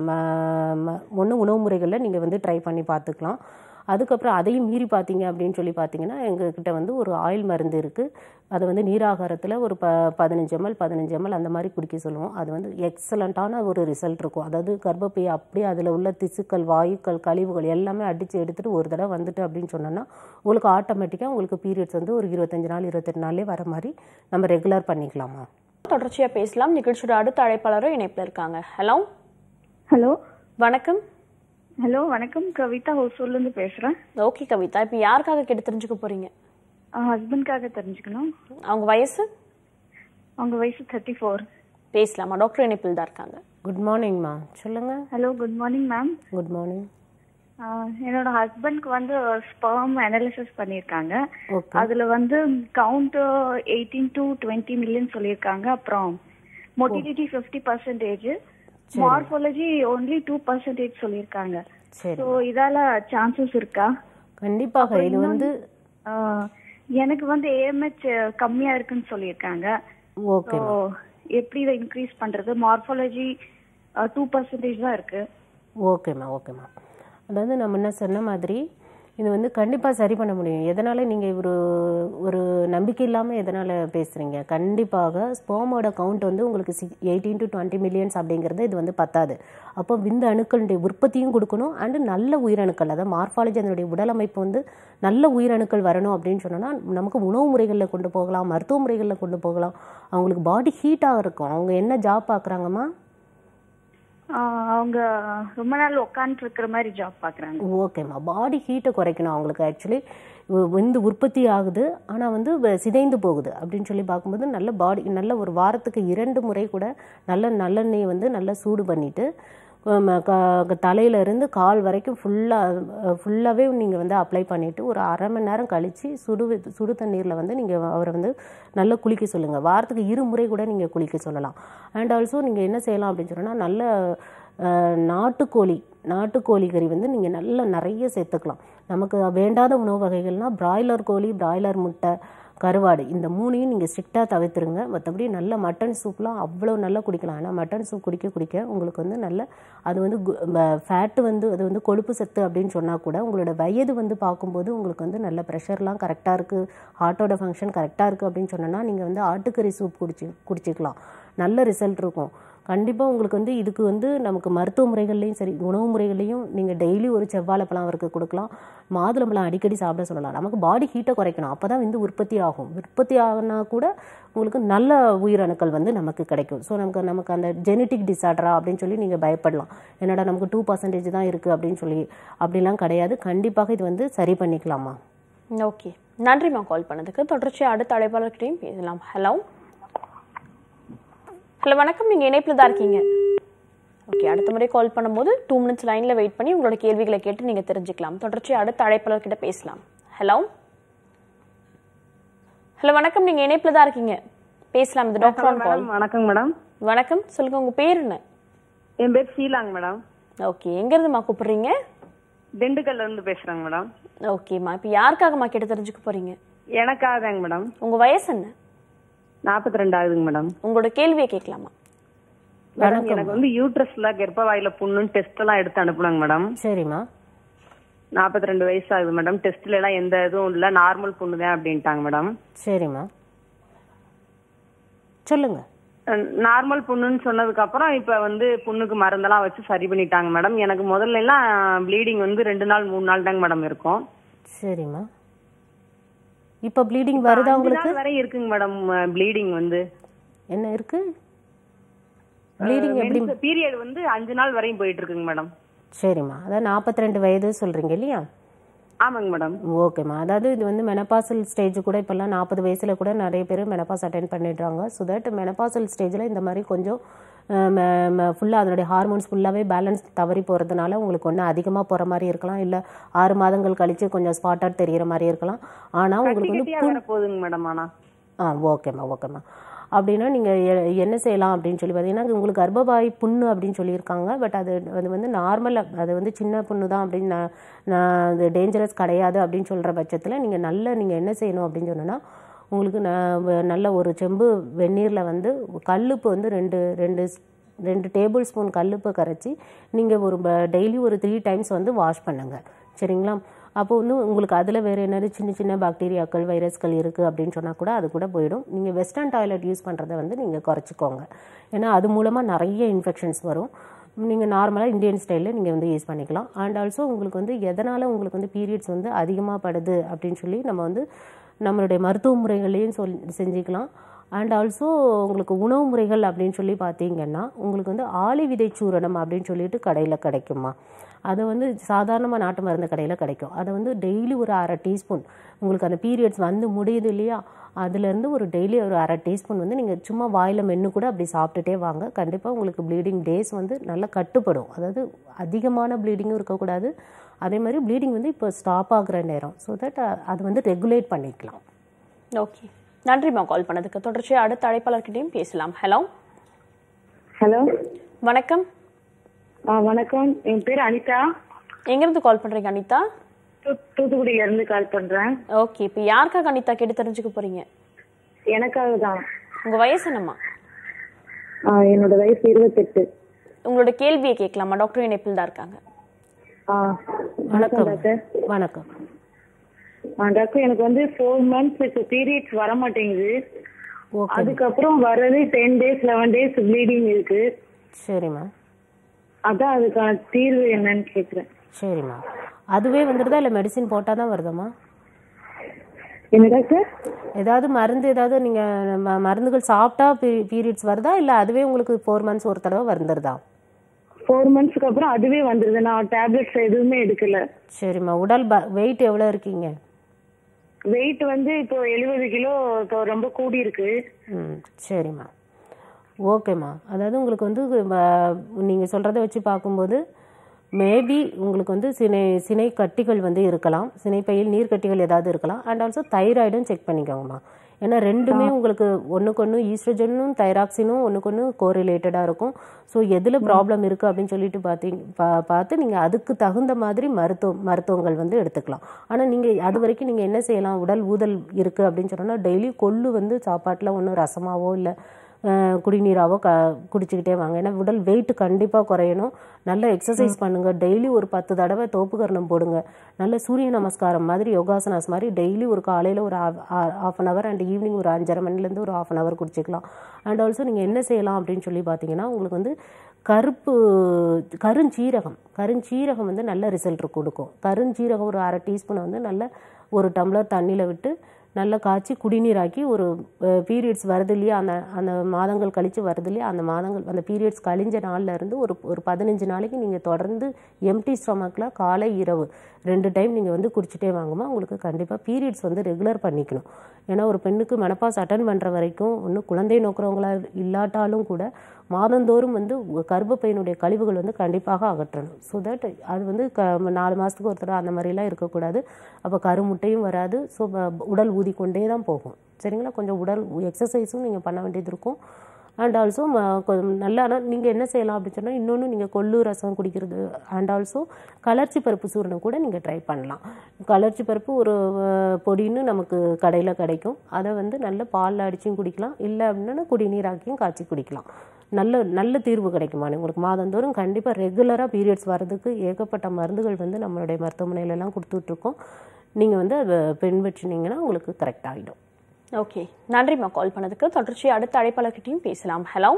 ஒன்று உணவு முறைகளில் நீங்கள் வந்து ட்ரை பண்ணி பார்த்துக்கலாம். அதுக்கப்புறம் அதையும் மீறி பார்த்தீங்க அப்படின்னு சொல்லி பார்த்தீங்கன்னா, எங்ககிட்ட வந்து ஒரு ஆயில் மருந்து இருக்குது. அதை வந்து நீராகாரத்தில் ஒரு ப பதினஞ்சு எம்எல் பதினஞ்சு எம்எல் அந்த மாதிரி குடிக்க சொல்லுவோம். அது வந்து எக்ஸலண்ட்டான ஒரு ரிசல்ட் இருக்கும். அதாவது கர்ப்பப்பையை அப்படியே அதில் உள்ள திசுக்கள், வாயுக்கள், கழிவுகள் எல்லாமே அடித்து எடுத்துகிட்டு ஒரு தடவை வந்துட்டு அப்படின்னு சொன்னோன்னா உங்களுக்கு ஆட்டோமேட்டிக்காக உங்களுக்கு பீரியட்ஸ் வந்து ஒரு இருபத்தஞ்சு நாள் இருபத்தெட்டு நாளே வர மாதிரி நம்ம ரெகுலர் பண்ணிக்கலாமா. தொடர்ச்சியாக பேசலாம். நிகழ்ச்சியோட அடுத்த அழைப்பாளரும் இணைப்பில் இருக்காங்க. ஹலோ ஹலோ வணக்கம். ஹலோ வணக்கம், கவிதா ஹோசூர்லேருந்து பேசுகிறேன். ஓகே கவிதா, இப்போ யாருக்காக கேட்டு தெரிஞ்சுக்க போறீங்க? ஹஸ்பண்ட்காக தெரிஞ்சுக்கணும். அவங்க வயசு? அவங்க வயசு தேர்ட்டி ஃபோர். பேசலாமா? டாக்டர் இணைப்பில் தான் இருக்காங்க. குட் மார்னிங்மா, சொல்லுங்கள். Hello good morning ma'am. Good morning. என்னோட ஹஸ்பண்ட்க்கு வந்து ஸ்பெர்ம் அனாலிசிஸ் பண்ணியிருக்காங்க. அதில் வந்து count eighteen to twenty million சொல்லியிருக்காங்க. அப்புறம் motility fifty percentage, morphology only two percentage சொல்லியிருக்காங்க. ஸோ இதால சான்சஸ் இருக்கா? கண்டிப்பாக. இது வந்து எனக்கு வந்து ஏஎம்ஹெச் கம்மியா இருக்குன்னு சொல்லியிருக்காங்க. ஓகே, எப்படி இதை இன்க்ரீஸ் பண்றது? மார்ஃபாலஜி டூ பர்சன்டேஜ் தான் இருக்கு. ஓகேம்மா ஓகேம்மா. அதாவது நம்ம என்ன சொன்ன மாதிரி இது வந்து கண்டிப்பாக சரி பண்ண முடியும். எதனால் நீங்கள் ஒரு ஒரு நம்பிக்கை இல்லாமல் எதனால் பேசுகிறீங்க? கண்டிப்பாக ஸ்பெர்மோட கவுண்ட் வந்து உங்களுக்கு சி எயிட்டீன் டு டுவெண்ட்டி மில்லியன்ஸ் அப்படிங்கிறது இது வந்து பத்தாது. அப்போ விந்த அணுக்களுடைய உற்பத்தியும் கொடுக்கணும், அண்டு நல்ல உயிரணுக்கள், அதாவது மார்ஃபாலஜி அதனுடைய உடல் அமைப்பு வந்து நல்ல உயிரணுக்கள் வரணும் அப்படின்னு சொன்னோன்னா நமக்கு உணவு முறைகளில் கொண்டு போகலாம், மருத்துவ முறைகளில் கொண்டு போகலாம். அவங்களுக்கு பாடி ஹீட்டாக இருக்கும். அவங்க என்ன ஜாப் பார்க்குறாங்கம்மா? அவங்க ரொம்ப நாள் உட்காந்து இருக்கிற மாதிரி ஜாப் பார்க்குறாங்க. ஓகேம்மா. பாடி ஹீட்டை குறைக்கணும் அவங்களுக்கு. ஆக்சுவலி வந்து உற்பத்தி ஆகுது, ஆனால் வந்து சிதைந்து போகுது அப்படின்னு சொல்லி பார்க்கும்போது நல்ல பாடி நல்ல ஒரு வாரத்துக்கு இரண்டு முறை கூட நல்ல நல்லெண்ணெயை வந்து நல்லா சூடு பண்ணிவிட்டு தலையிலேருந்து கால் வரைக்கும் ஃபுல்லாக ஃபுல்லாகவே நீங்கள் வந்து அப்ளை பண்ணிவிட்டு ஒரு அரை மணி நேரம் கழித்து சுடு சுடு தண்ணீரில் வந்து நீங்கள் அவரை வந்து நல்லா குளிக்க சொல்லுங்கள். வாரத்துக்கு இரு முறை கூட நீங்கள் குளிக்க சொல்லலாம். அண்ட் ஆல்சோ நீங்கள் என்ன செய்யலாம் அப்படின்னு சொன்னால், நல்ல நாட்டுக்கோழி நாட்டுக்கோழி கறி வந்து நீங்கள் நல்லா நிறைய சேர்த்துக்கலாம். நமக்கு வேண்டாத உணவு வகைகள்னால் பிராய்லர் கோழி, பிராய்லர் முட்டை, கருவாடு, இந்த மூணையும் நீங்கள் ஸ்ட்ரிக்டாக தவிர்த்துருங்க. மற்றபடி நல்ல மட்டன் சூப்லாம் அவ்வளோ நல்லா குடிக்கலாம். ஆனால் மட்டன் சூப் குடிக்க குடிக்க உங்களுக்கு வந்து நல்ல அது வந்து ஃபேட்டு வந்து அது வந்து கொழுப்பு சத்து அப்படின்னு சொன்னால் கூட உங்களோட வயது வந்து பார்க்கும்போது உங்களுக்கு வந்து நல்ல ப்ரெஷர்லாம் கரெக்டாக இருக்குது, ஹார்ட்டோட ஃபங்க்ஷன் கரெக்டாக இருக்குது அப்படின்னு சொன்னோன்னா நீங்கள் வந்து ஆட்டுக்கறி சூப் குடிச்சு குடிச்சிக்கலாம். நல்ல ரிசல்ட் இருக்கும். கண்டிப்பாக உங்களுக்கு வந்து இதுக்கு வந்து நமக்கு மருத்துவ முறைகள்லையும் சரி, உணவு முறைகள்லையும் நீங்கள் டெய்லி ஒரு செவ்வாழைப்பழம் அவருக்கு கொடுக்கலாம், மாதுளம்பழம் அடிக்கடி சாப்பிட சொல்லலாம். நமக்கு பாடி ஹீட்டை குறைக்கணும், அப்போ தான் வந்து உற்பத்தி ஆகும். உற்பத்தி ஆகுனா கூட உங்களுக்கு நல்ல உயிரணுக்கள் வந்து நமக்கு கிடைக்கும். ஸோ நமக்கு நமக்கு அந்த ஜெனட்டிக் டிசார்டரா அப்படின்னு சொல்லி நீங்கள் பயப்படலாம். என்னடா நமக்கு டூ பர்சன்டேஜ் தான் இருக்குது அப்படின்னு சொல்லி, அப்படிலாம் கிடையாது. கண்டிப்பாக இது வந்து சரி பண்ணிக்கலாமா. ஓகே, நன்றிம்மா கால் பண்ணதுக்கு. தொடர்ச்சியாக அடுத்த அழைப்பாளர்கிட்டையும் பேசலாம். ஹலோ ஹலோ வணக்கம், நீங்கள் இணைப்பில் தான் இருக்கீங்க. ஓகே, அடுத்த முறை கால் பண்ணும்போது டூ மினிட்ஸ் லைனில் வெயிட் பண்ணி உங்களோட கேள்விகளை கேட்டு நீங்கள் தெரிஞ்சுக்கலாம். தொடர்ச்சியாக அடுத்த அழைப்பாளர்கிட்ட பேசலாம். ஹலோ ஹலோ வணக்கம், நீங்கள் இணைப்பில் தான் இருக்கீங்க, பேசலாம். இது டாக்டர் ஆன் கால். வணக்கம் மேடம். வணக்கம், சொல்லுங்க, உங்கள் பேர் என்ன? என் பேர் ஷீலாங்க மேடம். ஓகே, எங்கேருந்துமா கூப்பிடுறீங்க? திண்டுக்கல்ல இருந்து பேசுகிறேங்க மேடம். ஓகேம்மா, இப்போ யாருக்காகம்மா கேட்டு தெரிஞ்சுக்க போகிறீங்க? எனக்காகங்க மேடம். உங்கள் வயசு என்ன? நாற்பத்தி ரெண்டு ஆகுதுங்க மேடம். உங்களோட கேள்வியை கேட்கலாமா? மேடம், எனக்கு வந்து யூட்ரஸ்ல கர்ப்பவாயில புண்ணுன்னு டெஸ்ட் எல்லாம் எடுத்து அனுப்புனாங்க மேடம். சரிம்மா. நாற்பத்தி ரெண்டு வயசு ஆகுது மேடம். டெஸ்ட்ல எல்லாம் எந்த இதுவும் இல்ல, நார்மல் புண்ணுதான் அப்படின்ட்டாங்க மேடம். சரிம்மா, சொல்லுங்க. நார்மல் புண்ணுன்னு சொன்னதுக்கு அப்புறம் இப்ப வந்து புண்ணுக்கு மருந்தெல்லாம் வச்சு சரி பண்ணிட்டாங்க மேடம். எனக்கு முதல்ல எல்லாம் ப்ளீடிங் வந்து ரெண்டு நாள் மூணு நாள் தாங்க மேடம் இருக்கும். சரிம்மா, இப்ப ப்ளீடிங் வருதா உங்களுக்கு? வரை இருக்குங்க மேடம். ப்ளீடிங் வந்து என்ன இருக்கு? ப்ளீடிங் எப்படி? பீரியட் வந்து அஞ்சு நாள் வரையும் போயிட்டு இருக்குங்க மேடம். சரிம்மா, அதாவது நாற்பத்தி ரெண்டு வயது சொல்றீங்க இல்லையா? ஆமாங்க மேடம். ஓகேம்மா, அதாவது இது வந்து மெனபாசல் ஸ்டேஜ் கூட இப்போல்லாம் நாற்பது வயசுல கூட நிறைய பேர் மெனபாஸ் அட்டென்ட் பண்ணிடுறாங்க. ஸோ தட் மெனபாசல் ஸ்டேஜில் இந்த மாதிரி கொஞ்சம் ஃபுல்லாக அதனுடைய ஹார்மோன்ஸ் ஃபுல்லாகவே பேலன்ஸ் தவறி போகிறதுனால உங்களுக்கு ஒன்று அதிகமாக போகிற மாதிரி இருக்கலாம், இல்லை ஆறு மாதங்கள் கழித்து கொஞ்சம் ஸ்பாட்டாக தெரிகிற மாதிரி இருக்கலாம். ஆனால் உங்களுக்கு வந்து போதுங்க மேடம். ஆனால் ஆ ஓகேம்மா ஓகேம்மா அப்படின்னா நீங்கள் என்ன செய்யலாம் அப்படின்னு சொல்லி பார்த்தீங்கன்னா, உங்களுக்கு கர்ப்பவாய் புண்ணு அப்படின்னு சொல்லியிருக்காங்க. பட் அது அது வந்து நார்மலாக அது வந்து சின்ன புண்ணு தான் அப்படின்னு நான் நான் அது டேஞ்சரஸ் கிடையாது அப்படின்னு சொல்கிற பட்சத்தில் நீங்கள் நல்ல நீங்கள் என்ன செய்யணும் அப்படின்னு சொன்னோன்னா, உங்களுக்கு நான் நல்ல ஒரு செம்பு வெந்நீரில் வந்து கல்லுப்பு வந்து ரெண்டு ரெண்டு ரெண்டு டேபிள் ஸ்பூன் கல்லுப்பை கரைச்சி நீங்கள் ஒரு டெய்லி ஒரு த்ரீ டைம்ஸ் வந்து வாஷ் பண்ணுங்கள். சரிங்களா? அப்போ வந்து உங்களுக்கு அதில் வேறு என்னது சின்ன சின்ன பாக்டீரியாக்கள் வைரஸ்கள் இருக்குது அப்படின்னு சொன்னால் கூட அது கூட போயிடும். நீங்கள் வெஸ்டர்ன் டாய்லெட் யூஸ் பண்ணுறதை வந்து நீங்கள் குறைச்சிக்கோங்க. ஏன்னா அது மூலமாக நிறைய இன்ஃபெக்ஷன்ஸ் வரும். நீங்கள் நார்மலாக இந்தியன் ஸ்டைலில் நீங்கள் வந்து யூஸ் பண்ணிக்கலாம். அண்ட் ஆல்சோ உங்களுக்கு வந்து எதனால் உங்களுக்கு வந்து பீரியட்ஸ் வந்து அதிகமாக படுது அப்படின்னு சொல்லி நம்ம வந்து நம்மளுடைய மருத்துவ முறைகளையும் சொல் செஞ்சுக்கலாம். அண்ட் ஆல்சோ உங்களுக்கு உணவு முறைகள் அப்படின்னு சொல்லி பார்த்தீங்கன்னா, உங்களுக்கு வந்து ஆளி விதை சூரணம் அப்படின்னு சொல்லிட்டு கடையில் கிடைக்குமா. அதை வந்து சாதாரணமாக நாட்டு மருந்து கடையில் கிடைக்கும். அதை வந்து டெய்லி ஒரு அரை டீஸ்பூன் உங்களுக்கு அந்த பீரியட்ஸ் வந்து முடியுது இல்லையா, அதுலேருந்து ஒரு டெய்லி ஒரு அரை டீஸ்பூன் வந்து நீங்கள் சும்மா வாயில் மென்று கூட அப்படி சாப்பிட்டுட்டே வாங்க. கண்டிப்பாக உங்களுக்கு ப்ளீடிங் டேஸ் வந்து நல்லா கட்டுப்படும். அதாவது அதிகமான ப்ளீடிங்கும் இருக்கக்கூடாது, அதே மாதிரி ப்ளீடிங் வந்து இப்போ ஸ்டாப் ஆகுற நேரம். ஸோ தட் அது வந்து ரெகுலேட் பண்ணிக்கலாம். ஓகே, நன்றிம்மா கால் பண்ணதுக்கு. தொடர்ச்சியாக அடுத்த அழைப்பாளர்கிட்டையும் பேசலாம். ஹலோ ஹலோ வணக்கம். வணக்கம், என் பேர் அனிதா. எங்கிருந்து கால் பண்றீங்க அனிதா? தூத்துக்குடியில இருந்து கால் பண்றேன். ஓகே, இப்போ யாருக்காக அனிதா கேட்டு தெரிஞ்சுக்க போறீங்க? எனக்காக தான். உங்க வயசு என்னம்மா? என்னோட வயசு இருபத்தெட்டு. உங்களோட கேள்வியை கேட்கலாமா? டாக்டர் இணைப்பில் தான் இருக்காங்க. வணக்கம் டாக்டர். வணக்கம் டாக்டர். எனக்கு வந்து ஃபோர் மந்த்ஸ் பீரியட்ஸ் வர மாட்டேங்குது. அதுக்கப்புறம் வர்றது ten days eleven days bleeding இருக்கு. சரிம்மா, அதான் அதுக்கான தீர்வு என்னன்னு கேக்குறேன். சரிம்மா, அதுவே வந்துடுதா இல்லை மெடிசின் போட்டால் தான் வருதுமா? என்ன டாக்டர்? ஏதாவது மருந்து ஏதாவது நீங்கள் மருந்துகள் சாப்பிட்டா பீரியட்ஸ் வருதா, இல்லை அதுவே உங்களுக்கு ஃபோர் மந்த்ஸ் ஒரு தடவை வந்துடுதா? ஃபோர் மந்த்ஸ்க்கு அப்புறம் அதுவே வந்துடுது. நான் டேப்லெட்ஸ் எதுவுமே எடுக்கல. சரிம்மா, உடல் வெயிட் எவ்வளோ இருக்கீங்க? வெயிட் வந்து இப்போ எழுபது கிலோ ரொம்ப கூடி இருக்கு. ம், சரிம்மா, ஓகேம்மா. அதாவது உங்களுக்கு வந்து நீங்கள் சொல்கிறத வச்சு பார்க்கும்போது மேபி உங்களுக்கு வந்து சினை சினை கட்டிகள் வந்து இருக்கலாம், சினைப்பையில் நீர் கட்டிகள் ஏதாவது இருக்கலாம். அண்ட் ஆல்சோ தைராய்டும் செக் பண்ணிக்கோங்கம்மா. ஏன்னா ரெண்டுமே உங்களுக்கு ஒன்றுக்கு ஒன்று ஈஸ்ட்ரஜனும் தைராக்சினும் ஒன்றுக்கு ஒன்று கோரிலேட்டடாக இருக்கும். ஸோ எதில் ப்ராப்ளம் இருக்குது அப்படின்னு சொல்லிட்டு பார்த்தீங்க பா பார்த்து நீங்கள் அதுக்கு தகுந்த மாதிரி மருத்துவம் மருத்துவங்கள் வந்து எடுத்துக்கலாம். ஆனால் நீங்கள் அது வரைக்கும் நீங்கள் என்ன செய்யலாம், உடல் ஊதல் இருக்குது அப்படின்னு சொன்னால் டெய்லி கொள்ளு வந்து சாப்பாட்டில் ஒன்றும் ரசமாவோ இல்லை குடிநீராவோ க குடிச்சிக்கிட்டே வாங்க. ஏன்னா உடல் வெயிட் கண்டிப்பாக குறையணும். நல்ல எக்ஸசைஸ் பண்ணுங்கள். டெய்லி ஒரு பத்து தடவை தோப்புக்கரணம் போடுங்க. நல்ல சூரிய நமஸ்காரம் மாதிரி யோகாசனாஸ் மாதிரி டெய்லி ஒரு காலையில் ஒரு half an hour and evening ஒரு அஞ்சரை மணிலேருந்து ஒரு ஹாஃப் அன் ஹவர் குடிச்சிக்கலாம். அண்ட் ஆல்சோ நீங்கள் என்ன செய்யலாம் அப்படின்னு சொல்லி பார்த்தீங்கன்னா, உங்களுக்கு வந்து கருப்பு கருஞ்சீரகம் கருஞ்சீரகம் வந்து நல்ல ரிசல்ட் கொடுக்கும். கருஞ்சீரகம் ஒரு அரை டீஸ்பூனை வந்து நல்ல ஒரு டம்ளர் தண்ணியில் விட்டு நல்லா காய்ச்சி குடிநீராக்கி ஒரு பீரியட்ஸ் வருது இல்லையா, அந்த அந்த மாதங்கள் கழித்து வருது இல்லையா, அந்த மாதங்கள் அந்த பீரியட்ஸ் கழிஞ்ச நாளில் இருந்து ஒரு ஒரு பதினஞ்சு நாளைக்கு நீங்கள் தொடர்ந்து எம்டி ஸ்டொமக்கில் காலை இரவு ரெண்டு டைம் நீங்கள் வந்து குடிச்சிட்டே வாங்குமா. உங்களுக்கு கண்டிப்பாக பீரியட்ஸ் வந்து ரெகுலர் பண்ணிக்கணும். ஏன்னா ஒரு பெண்ணுக்கு மெனப்பாஸ் அட்டன் பண்ணுற வரைக்கும் ஒன்றும் குழந்தை நோக்கிறவங்களா இல்லாட்டாலும் கூட மாதந்தோறும் வந்து கர்ப்பப்பையினுடைய கழிவுகள் வந்து கண்டிப்பாக அகற்றணும். ஸோ தட் அது வந்து க நாலு மாதத்துக்கு ஒரு தடவை அந்த மாதிரிலாம் இருக்கக்கூடாது. அப்போ கருமுட்டையும் வராது. ஸோ உடல் ஊதி கொண்டே தான் போகும். சரிங்களா? கொஞ்சம் உடல் எக்ஸசைஸும் நீங்கள் பண்ண வேண்டியது இருக்கும். அண்ட் ஆல்சோ நல்லா நீங்கள் என்ன செய்யலாம் அப்படின்னு சொன்னால், இன்னொன்று நீங்கள் கொள்ளு ரசம் குடிக்கிறது அண்ட் ஆல்சோ கலர்ச்சி பருப்பு சூரணம் கூட நீங்கள் ட்ரை பண்ணலாம். கலர்ச்சி பருப்பு ஒரு பொடின்னு நமக்கு கடையில் கிடைக்கும். அதை வந்து நல்ல பாலில் அடிச்சும் குடிக்கலாம், இல்லை அப்படின்னா குடிநீராக்கியும் காய்ச்சி குடிக்கலாம். நல்ல நல்ல தீர்வு கிடைக்குமா உங்களுக்கு. மாதந்தோறும் கண்டிப்பாக ரெகுலராக பீரியட்ஸ் வர்றதுக்கு ஏகப்பட்ட மருந்துகள் வந்து நம்மளுடைய மருத்துவமனையிலலாம் கொடுத்துட்ருக்கோம். நீங்கள் வந்து அதை பின்பற்றினீங்கன்னா உங்களுக்கு கரெக்ட் ஆகிடும். ஓகே, நன்றிம்மா கால் பண்ணதுக்கு. தொடர்ச்சி அடுத்த அழைப்பாளர்கிட்டையும் பேசலாம். ஹலோ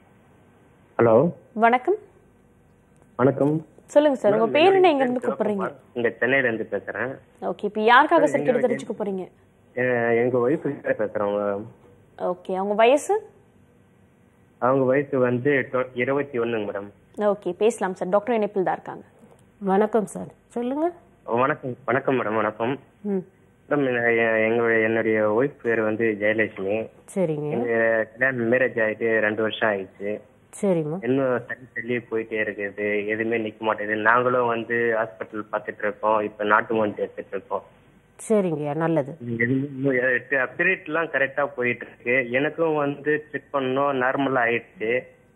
ஹலோ வணக்கம். வணக்கம், சொல்லுங்க சார், உங்க பேர் என்ன, எங்க இருந்து கூப்பிடுறீங்க? இங்க சென்னையில இருந்து பேசுறேன். ஓகே, இப்போ யாருக்காக சார் கேட்டு தெரிஞ்சுக்க போறீங்க? எங்க ஒய்ஃப் பேசுறவங்க. ஓகே, அவங்க வயசு? அவங்க வயசு வந்து இருபத்தி ஒண்ணுங்க மேடம். ஓகே, பேசலாம் சார். டாக்டர் இணைப்பில் தான் இருக்காங்க. வணக்கம் சார், சொல்லுங்க. வணக்கம் வணக்கம் மேடம். வணக்கம் ம் மேடம். எங்களுடைய என்னுடைய ஒய்ஃப் பேர் வந்து ஜெயலட்சுமி. சரிங்க. எங்க கல்யாணம் மேரேஜ் ஆயிட்டு ரெண்டு வருஷம் ஆயிடுச்சு. சரிம்மா. இன்னும் தள்ளி தள்ளி போயிட்டே இருக்குது, எதுவுமே நிக்க மாட்டேங்குது. நாங்களும் வந்து ஹாஸ்பிட்டல் பார்த்துட்டு இருக்கோம், இப்ப நாட்டு மருந்து எடுத்துட்டு இருக்கோம். சரிங்கய்யா, நல்லது. பீரியட் எல்லாம் கரெக்டா போயிட்டு இருக்கு. எனக்கும் வந்து செக் பண்ணோம், நார்மலா ஆயிடுச்சு.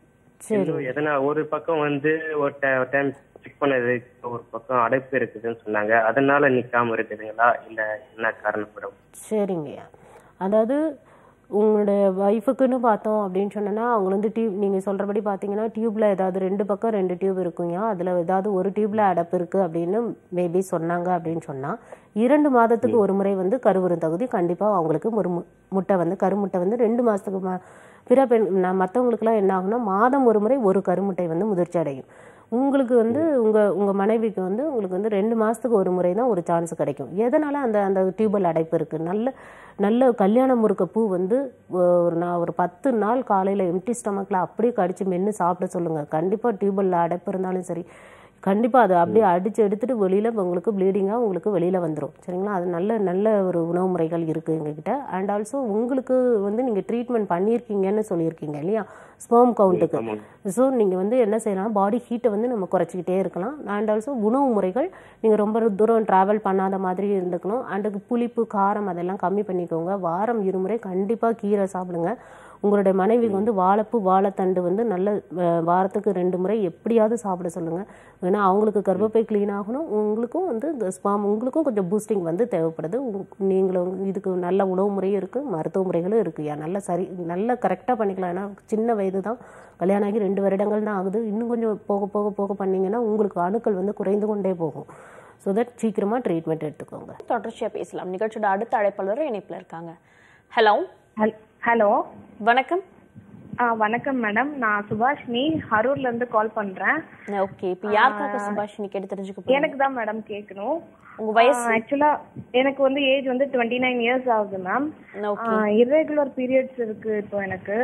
எதனா ஒரு பக்கம் வந்து ஒரு டைம் செக் பண்ணது, ஒரு பக்கம் அடைப்பு இருக்குதுன்னு சொன்னாங்க. அதனால நிக்காம இருக்குதுங்களா இல்ல என்ன காரணம் மேடம்? சரிங்கய்யா, அதாவது உங்களுடைய ஒய்ஃபுக்குன்னு பார்த்தோம் அப்படின்னு சொன்னோன்னா அவங்க வந்து டியூப், நீங்கள் சொல்கிறபடி பார்த்தீங்கன்னா டியூப்பில் ஏதாவது ரெண்டு பக்கம் ரெண்டு டியூப் இருக்குங்க. அதில் ஏதாவது ஒரு டியூப்பில் அடைப்பு இருக்குது அப்படின்னு மேபி சொன்னாங்க அப்படின்னு சொன்னால் இரண்டு மாதத்துக்கு ஒரு முறை வந்து கருவுறும் தகுதி கண்டிப்பாக அவங்களுக்கு ஒரு மு முட்டை வந்து கருமுட்டை வந்து ரெண்டு மாதத்துக்கு மா பிற பெண் நான் மற்றவங்களுக்குலாம் என்ன ஆகுனா மாதம் ஒரு முறை ஒரு கருமுட்டை வந்து முதிர்ச்சி அடையும். உங்களுக்கு வந்து உங்கள் உங்கள் மனைவிக்கு வந்து உங்களுக்கு வந்து ரெண்டு மாதத்துக்கு ஒரு முறை தான் ஒரு சான்ஸ் கிடைக்கும். எதனால் அந்த அந்த டியூபல் அடைப்பு இருக்குது. நல்ல நல்ல கல்யாண முறுக்க பூ வந்து ஒரு நான் ஒரு பத்து நாள் காலையில் எம்டி ஸ்டமக்கில் அப்படியே கடிச்சு மென்று சாப்பிட சொல்லுங்கள். கண்டிப்பாக டியூபலில் அடைப்பு இருந்தாலும் சரி, கண்டிப்பாக அதை அப்படியே அடித்து எடுத்துகிட்டு வெளியில் உங்களுக்கு ப்ளீடிங்காக உங்களுக்கு வெளியில் வந்துடும். சரிங்களா? அது நல்ல நல்ல ஒரு உணவு முறைகள் இருக்குது எங்ககிட்ட. அண்ட் ஆல்சோ உங்களுக்கு வந்து நீங்கள் ட்ரீட்மெண்ட் பண்ணியிருக்கீங்கன்னு சொல்லியிருக்கீங்க இல்லையா ஸ்பெர்ம் கவுண்ட்டுக்கு. ஸோ நீங்கள் வந்து என்ன செய்யலாம், பாடி ஹீட்டை வந்து நம்ம குறைச்சிக்கிட்டே இருக்கலாம். அண்ட் ஆல்சோ உணவு முறைகள் நீங்கள் ரொம்ப தூரம் ட்ராவல் பண்ணாத மாதிரி இருந்துக்கணும். அண்டுக்கு புளிப்பு காரம் அதெல்லாம் கம்மி பண்ணிக்கோங்க. வாரம் இருமுறை கண்டிப்பாக கீரை சாப்பிடுங்க. உங்களுடைய மனைவிக்கு வந்து வாழைப்பூ வாழைத்தண்டு வந்து நல்ல வாரத்துக்கு ரெண்டு முறை எப்படியாவது சாப்பிட சொல்லுங்கள். ஏன்னா அவங்களுக்கு கர்ப்பப்பை க்ளீன் ஆகணும், உங்களுக்கும் வந்து ஸ்பாம் உங்களுக்கும் கொஞ்சம் பூஸ்டிங் வந்து தேவைப்படுது. நீங்களும் இதுக்கு நல்ல உணவு முறையும் இருக்குது, மருத்துவ முறைகளும் இருக்குது. நல்லா சரி நல்லா கரெக்டாக பண்ணிக்கலாம். ஏன்னா சின்ன வயது தான், கல்யாணம் ஆகி ரெண்டு வருடங்கள் தான் ஆகுது. இன்னும் கொஞ்சம் போக போக போக பண்ணிங்கன்னா உங்களுக்கு அணுக்கள் வந்து குறைந்து கொண்டே போகும். ஸோ தட் சீக்கிரமாக ட்ரீட்மெண்ட் எடுத்துக்கோங்க. தொடர்ச்சியாக பேசலாம். நிகழ்ச்சியோட அடுத்த அழைப்பாளர் இணைப்பில் இருக்காங்க. ஹலோ ஹலோ, வணக்கம். ஆ வணக்கம் மேடம், நான் சுபாஷினி அரூர்ல இருந்து கால் பண்றேன். ஓகே, இப்போ யாருக்காக சுபாஷினி கேட்டு தெரிஞ்சுக்க? எனக்கு தான் மேடம் கேட்கணும். உங்க வயசு? ஆக்சுவலா எனக்கு வந்து ஏஜ் வந்து டுவெண்ட்டி நைன் இயர்ஸ் ஆகுது மேம். இர்ரெகுலர் பீரியட்ஸ் இருக்கு இப்போ எனக்கு.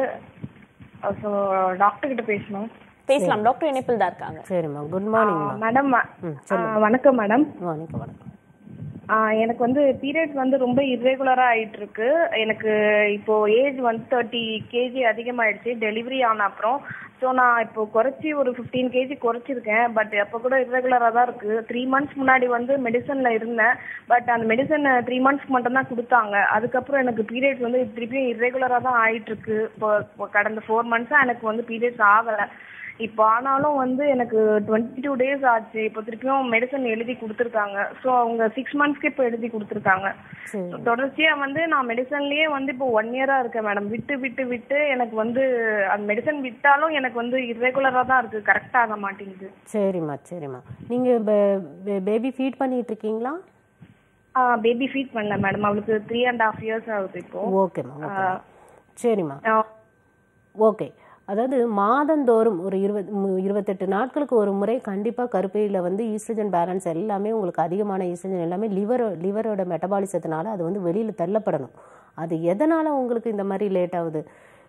ஸோ டாக்டர் கிட்ட பேசணும். பேசலாம், டாக்டர் இணைப்பில் தான் இருக்காங்க. சரிம்மா, குட் மார்னிங் மேடம். வணக்கம் மேடம். வணக்கம் வணக்கம். எனக்கு வந்து பீரியட்ஸ் வந்து ரொம்ப இர்ரெகுலரா ஆயிட்டு இருக்கு. எனக்கு இப்போ ஏஜ் வந்து தேர்ட்டி கேஜி அதிகமாயிடுச்சு டெலிவரி ஆன அப்புறம். ஸோ நான் இப்போ குறைச்சி ஒரு ஃபிஃப்டீன் கேஜி குறைச்சிருக்கேன். பட் அப்போ கூட இர்ரெகுலராக தான் இருக்கு. த்ரீ மந்த்ஸ் முன்னாடி வந்து மெடிசன்ல இருந்தேன். பட் அந்த மெடிசன் த்ரீ மந்த்ஸ்க்கு மட்டும் தான் கொடுத்தாங்க. அதுக்கப்புறம் எனக்கு பீரியட்ஸ் வந்து திருப்பியும் இர்ரெகுலராக தான் ஆயிட்டு இருக்கு. இப்போ கடந்த ஃபோர் மந்த்ஸா எனக்கு வந்து பீரியட்ஸ் ஆகலை. இப்போ ஆனாலும் வந்து எனக்கு டுவெண்ட்டி டூ டேஸ் ஆச்சு. இப்போ திருப்பியும் மெடிசன் எழுதி கொடுத்துருக்காங்க. ஸோ அவங்க சிக்ஸ் மந்த்ஸ்க்கு இப்போ எழுதி கொடுத்துருக்காங்க. தொடர்ச்சியா வந்து நான் மெடிசன்லயே வந்து இப்போ ஒன் இயரா இருக்கேன் மேடம். விட்டு விட்டு விட்டு எனக்கு வந்து அந்த மெடிசன் விட்டாலும் எனக்கு வந்து இர்ரெகுலரா தான் இருக்கு, கரெக்ட் ஆக மாட்டேங்குது. சரிம்மா சரிம்மா. நீங்க பேபி ஃபீட் பண்ணிட்டு இருக்கீங்களா? பேபி ஃபீட் பண்ணல மேடம், அவளுக்கு த்ரீ அண்ட் ஹாஃப் இயர்ஸ் ஆகுது இப்போ. ஓகேம்மா. சரிம்மா, ஓகே. அதாவது மாதந்தோறும் ஒரு இருபது இருபத்தெட்டு நாட்களுக்கு ஒரு முறை கண்டிப்பாக கருப்பையில் வந்து ஈஸ்ட்ரஜன் பேலன்ஸ் எல்லாமே உங்களுக்கு அதிகமான ஈஸ்ட்ரஜன் எல்லாமே லிவர் லிவரோட மெட்டபாலிசத்தினால அது வந்து வெளியில் தள்ளப்படணும். அது எதனால் உங்களுக்கு இந்த மாதிரி லேட் ஆகுது,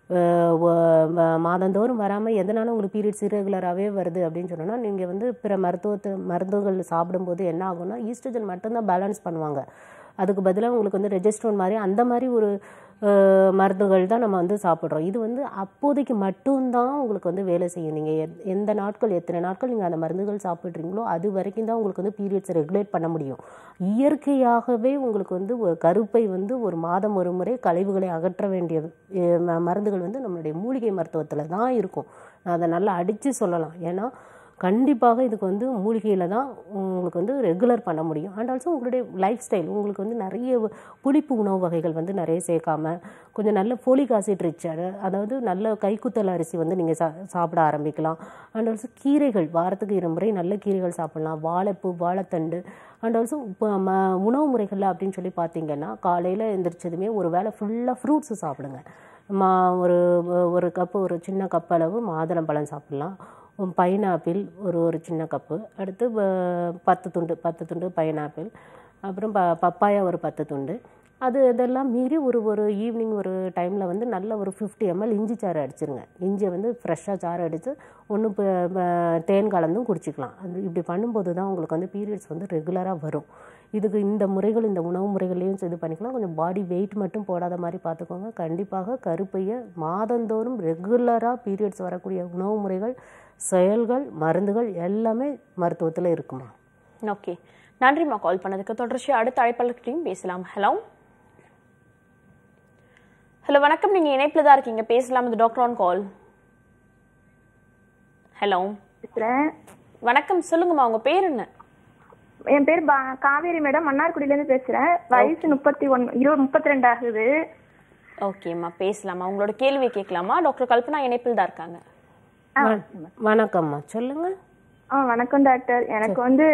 மாதந்தோறும் வராமல் எதனால உங்களுக்கு பீரியட்ஸ் இரெகுலராகவே வருது அப்படின்னு சொன்னோன்னா, நீங்கள் வந்து பிற மருத்துவத்தை மருந்துகள் சாப்பிடும்போது என்ன ஆகும்னா ஈஸ்ட்ரஜன் மட்டும்தான் பேலன்ஸ் பண்ணுவாங்க. அதுக்கு பதிலாக உங்களுக்கு வந்து ரெஜிஸ்ட்ரோன் மாதிரி அந்த மாதிரி ஒரு மருந்துகள் தான் நம்ம வந்து சாப்பிட்றோம். இது வந்து அப்போதைக்கு மட்டும்தான் உங்களுக்கு வந்து வேலை செய்யும். நீங்கள் எந்த நாட்கள் எத்தனை நாட்கள் நீங்கள் அந்த மருந்துகள் சாப்பிட்றீங்களோ அது வரைக்கும் தான் உங்களுக்கு வந்து பீரியட்ஸை ரெகுலேட் பண்ண முடியும். இயற்கையாகவே உங்களுக்கு வந்து ஒரு கருப்பை வந்து ஒரு மாதம் ஒரு முறை கழிவுகளை அகற்ற வேண்டிய மருந்துகள் வந்து நம்மளுடைய மூலிகை மருத்துவத்தில் தான் இருக்கும். நான் அதை நல்லா அடித்து சொல்லலாம். ஏன்னா கண்டிப்பாக இதுக்கு வந்து மூலிகையில் தான் உங்களுக்கு வந்து ரெகுலர் பண்ண முடியும். அண்ட் ஆல்சோ உங்களுடைய லைஃப் ஸ்டைல் உங்களுக்கு வந்து நிறைய புளிப்பு உணவு வகைகள் வந்து நிறைய சேர்க்காமல் கொஞ்சம் நல்ல ஃபோலிக் ஆசிட் ரிச், அதாவது நல்ல கைக்குத்தல் அரிசி வந்து நீங்கள் சா சாப்பிட ஆரம்பிக்கலாம். அண்ட் ஆல்சோ கீரைகள் வாரத்துக்கு இரு முறை நல்ல கீரைகள் சாப்பிட்லாம். வாழைப்பூ வாழைத்தண்டு. அண்ட் ஆல்சோ இப்போ ம உணவு முறைகளில் அப்படின்னு சொல்லி பார்த்தீங்கன்னா காலையில் எழுந்திரிச்சதுமே ஒரு வேளை ஃபுல்லாக ஃப்ரூட்ஸு சாப்பிடுங்க. மா ஒரு ஒரு கப்பு ஒரு சின்ன கப் அளவு மாதுளம்பழம் சாப்பிட்லாம். பைனாப்பிள் ஒரு ஒரு சின்ன கப்பு, அடுத்து பத்து துண்டு பத்து துண்டு பைனாப்பிள், அப்புறம் ப பப்பாயா ஒரு பத்து துண்டு, அது இதெல்லாம் மீறி ஒரு ஒரு ஈவினிங் ஒரு டைமில் வந்து நல்ல ஒரு ஃபிஃப்டி எம்எல் இஞ்சி சாறு அடிச்சிருங்க. இஞ்சியை வந்து ஃப்ரெஷ்ஷாக சாறு அடித்து ஒன்று தேன் கலந்தும் குடிச்சிக்கலாம். அது இப்படி பண்ணும்போது தான் உங்களுக்கு வந்து பீரியட்ஸ் வந்து ரெகுலராக வரும். இதுக்கு இந்த முறைகள் இந்த உணவு முறைகளையும் இது பண்ணிக்கலாம். கொஞ்சம் பாடி வெயிட் மட்டும் போடாத மாதிரி பார்த்துக்கோங்க. கண்டிப்பாக கருப்பையை மாதந்தோறும் ரெகுலராக பீரியட்ஸ் வரக்கூடிய உணவு முறைகள், செயல்கள், மருந்துகள் எல்லாமே மருத்துவத்தில் இருக்குமா. ஓகே, நன்றிம்மா கால் பண்ணதுக்கு. தொடர்ச்சி அடுத்த அழைப்பாளர்கிட்டையும் பேசலாம். ஹலோ ஹலோ வணக்கம், நீங்க இணைப்புல தான் இருக்கீங்க, பேசலாம். இது டாக்டர் ஆன் கால். ஹலோ வணக்கம், சொல்லுங்கம்மா, உங்க பேர் என்ன? என் பேர் காவேரி மேடம், மன்னார்குடியில இருந்து பேசுறேன். வயசு முப்பத்தி ஒன்னு இருபது முப்பத்தி ரெண்டு ஆகுது. ஓகேம்மா, பேசலாமா? உங்களோட கேள்வியை கேட்கலாமா? டாக்டர் கல்பனா இணைப்பில் தான் இருக்காங்க. வணக்கம்மா, சொல்லுங்க. ஆ வணக்கம் டாக்டர். எனக்கு வந்து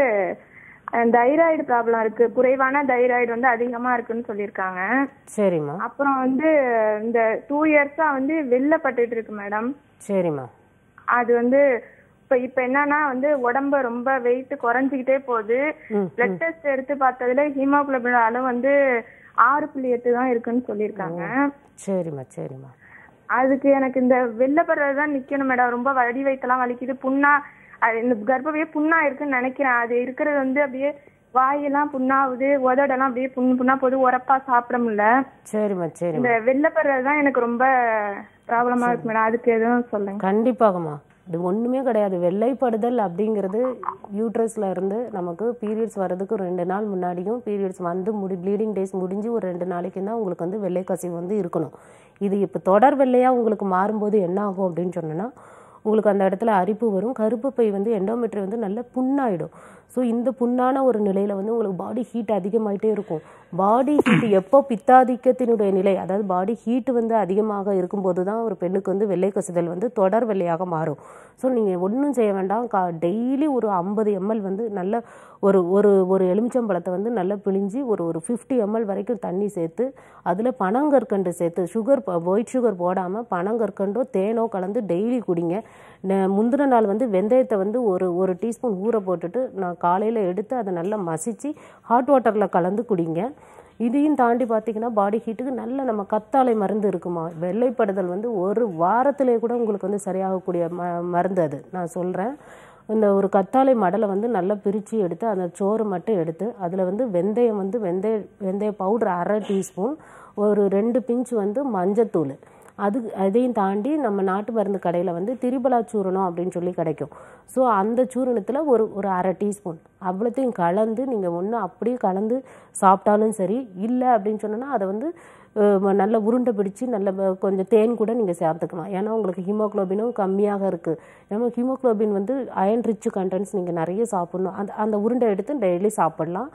தைராய்டு ப்ராப்ளம் இருக்கு. குறைவான தைராய்டு வந்து அதிகமா இருக்குன்னு சொல்லியிருக்காங்க. சரிம்மா. அப்புறம் வந்து இந்த டூ இயர்ஸா வந்து வெள்ளப்பட்டுட்டு இருக்கு மேடம். சரிம்மா. அது வந்து இப்ப இப்ப என்னன்னா வந்து உடம்பு ரொம்ப வெயிட் குறைஞ்சிக்கிட்டே போகுது. பிளட் டெஸ்ட் எடுத்து பார்த்ததுல ஹீமோகுளோபின் அளவு வந்து ஆறு புள்ளி எட்டு தான் இருக்குன்னு சொல்லியிருக்காங்க. சரிம்மா சரிம்மா. அதுக்கு எனக்கு இந்த வெள்ளப்படுறதுதான் நிக்கணும் மேடம். ரொம்ப வலி வயித்தெல்லாம் வலிக்குது. புண்ணா இந்த கர்ப்பவே புண்ணா இருக்குன்னு நினைக்கிறேன். அது இருக்கிறது வந்து அப்படியே வாயெல்லாம் புண்ணாகுது, உதடெல்லாம் அப்படியே புண்ணு புண்ணா போகுது, உரப்பா சாப்பிட முடியல. சரிம்மா சரி. இந்த வெள்ளப்படுறதுதான் எனக்கு ரொம்ப ப்ராப்ளமா இருக்கு மேடம். அதுக்கு எதுவும் சொல்லுங்க. கண்டிப்பாகம்மா. இது ஒன்றுமே கிடையாது. வெள்ளைப்படுதல் அப்படிங்கிறது யூட்ரஸில் இருந்து நமக்கு பீரியட்ஸ் வர்றதுக்கு ரெண்டு நாள் முன்னாடியும் பீரியட்ஸ் வந்து முடி ப்ளீடிங் டேஸ் முடிஞ்சு ஒரு ரெண்டு நாளைக்கு தான் உங்களுக்கு வந்து வெள்ளை கசிவு வந்து இருக்கணும். இது இப்போ தொடர் வெள்ளையாக உங்களுக்கு மாறும்போது என்ன ஆகும் அப்படின்னு சொன்னோன்னா, உங்களுக்கு அந்த இடத்துல அரிப்பு வரும். கருப்பு பை வந்து எண்டோமெட்ரி வந்து நல்ல புண்ணாயிடும். ஸோ இந்த புண்ணான ஒரு நிலையில் வந்து உங்களுக்கு பாடி ஹீட் அதிகமாகிட்டே இருக்கும். பாடி ஹீட் எப்போ பித்தாதிக்கத்தினுடைய நிலை, அதாவது பாடி ஹீட்டு வந்து அதிகமாக இருக்கும்போது தான் ஒரு பெண்ணுக்கு வந்து வெள்ளை கசிதல் வந்து தொடர் வெள்ளையாக மாறும். ஸோ நீங்கள் ஒன்றும் செய்ய வேண்டாம். கா டெய்லி ஒரு ஐம்பது எம்எல் வந்து நல்ல ஒரு ஒரு ஒரு எலுமிச்சம்பழத்தை வந்து நல்லா பிழிஞ்சு ஒரு ஒரு ஃபிஃப்டி எம்எல் வரைக்கும் தண்ணி சேர்த்து அதில் பனங்கற்கண்டு சேர்த்து, சுகர் ஒயிட் சுகர் போடாமல் பனங்கற்கண்டோ தேனோ கலந்து டெய்லி குடிங்க. முந்தின நாள் வந்து வெந்தயத்தை வந்து ஒரு ஒரு டீஸ்பூன் ஊற போட்டுட்டு நான் காலையில் எடுத்து அதை நல்லா மசித்து ஹாட் வாட்டரில் கலந்து குடிங்க. இதையும் தாண்டி பார்த்தீங்கன்னா பாடி ஹீட்டுக்கு நல்ல நம்ம கத்தாழை மருந்து இருக்குமா. வெள்ளைப்படுதல் வந்து ஒரு வாரத்திலே கூட உங்களுக்கு வந்து சரியாகக்கூடிய ம மருந்து அது நான் சொல்கிறேன். இந்த ஒரு கத்தாழை மடலை வந்து நல்லா பிரித்து எடுத்து அந்த சோறு மட்டும் எடுத்து அதில் வந்து வெந்தயம் வந்து வெந்தய வெந்தய பவுடர் அரை டீஸ்பூன், ஒரு ரெண்டு பிஞ்ச் வந்து மஞ்சத்தூள், அது அதையும் தாண்டி நம்ம நாட்டு மருந்து கடையில் வந்து திரிபலா சூரணம் அப்படின்னு சொல்லி கிடைக்கும். ஸோ அந்த சூரணத்தில் ஒரு ஒரு அரை டீஸ்பூன் அவ்வளோத்தையும் கலந்து நீங்கள் ஒன்று அப்படியே கலந்து சாப்பிட்டாலும் சரி, இல்லை அப்படின்னு சொன்னோன்னா அதை வந்து நல்ல உருண்டை பிடிச்சி நல்ல கொஞ்சம் தேன் கூட நீங்கள் சேர்த்துக்கலாம். ஏன்னா உங்களுக்கு ஹீமோக்ளோபினும் கம்மியாக இருக்குது. ஏன்னா ஹீமோக்ளோபின் வந்து அயன் ரிச் கண்டென்ட்ஸ் நீங்கள் நிறைய சாப்பிட்ணும். அந்த அந்த உருண்டை எடுத்து டெய்லி சாப்பிட்லாம்.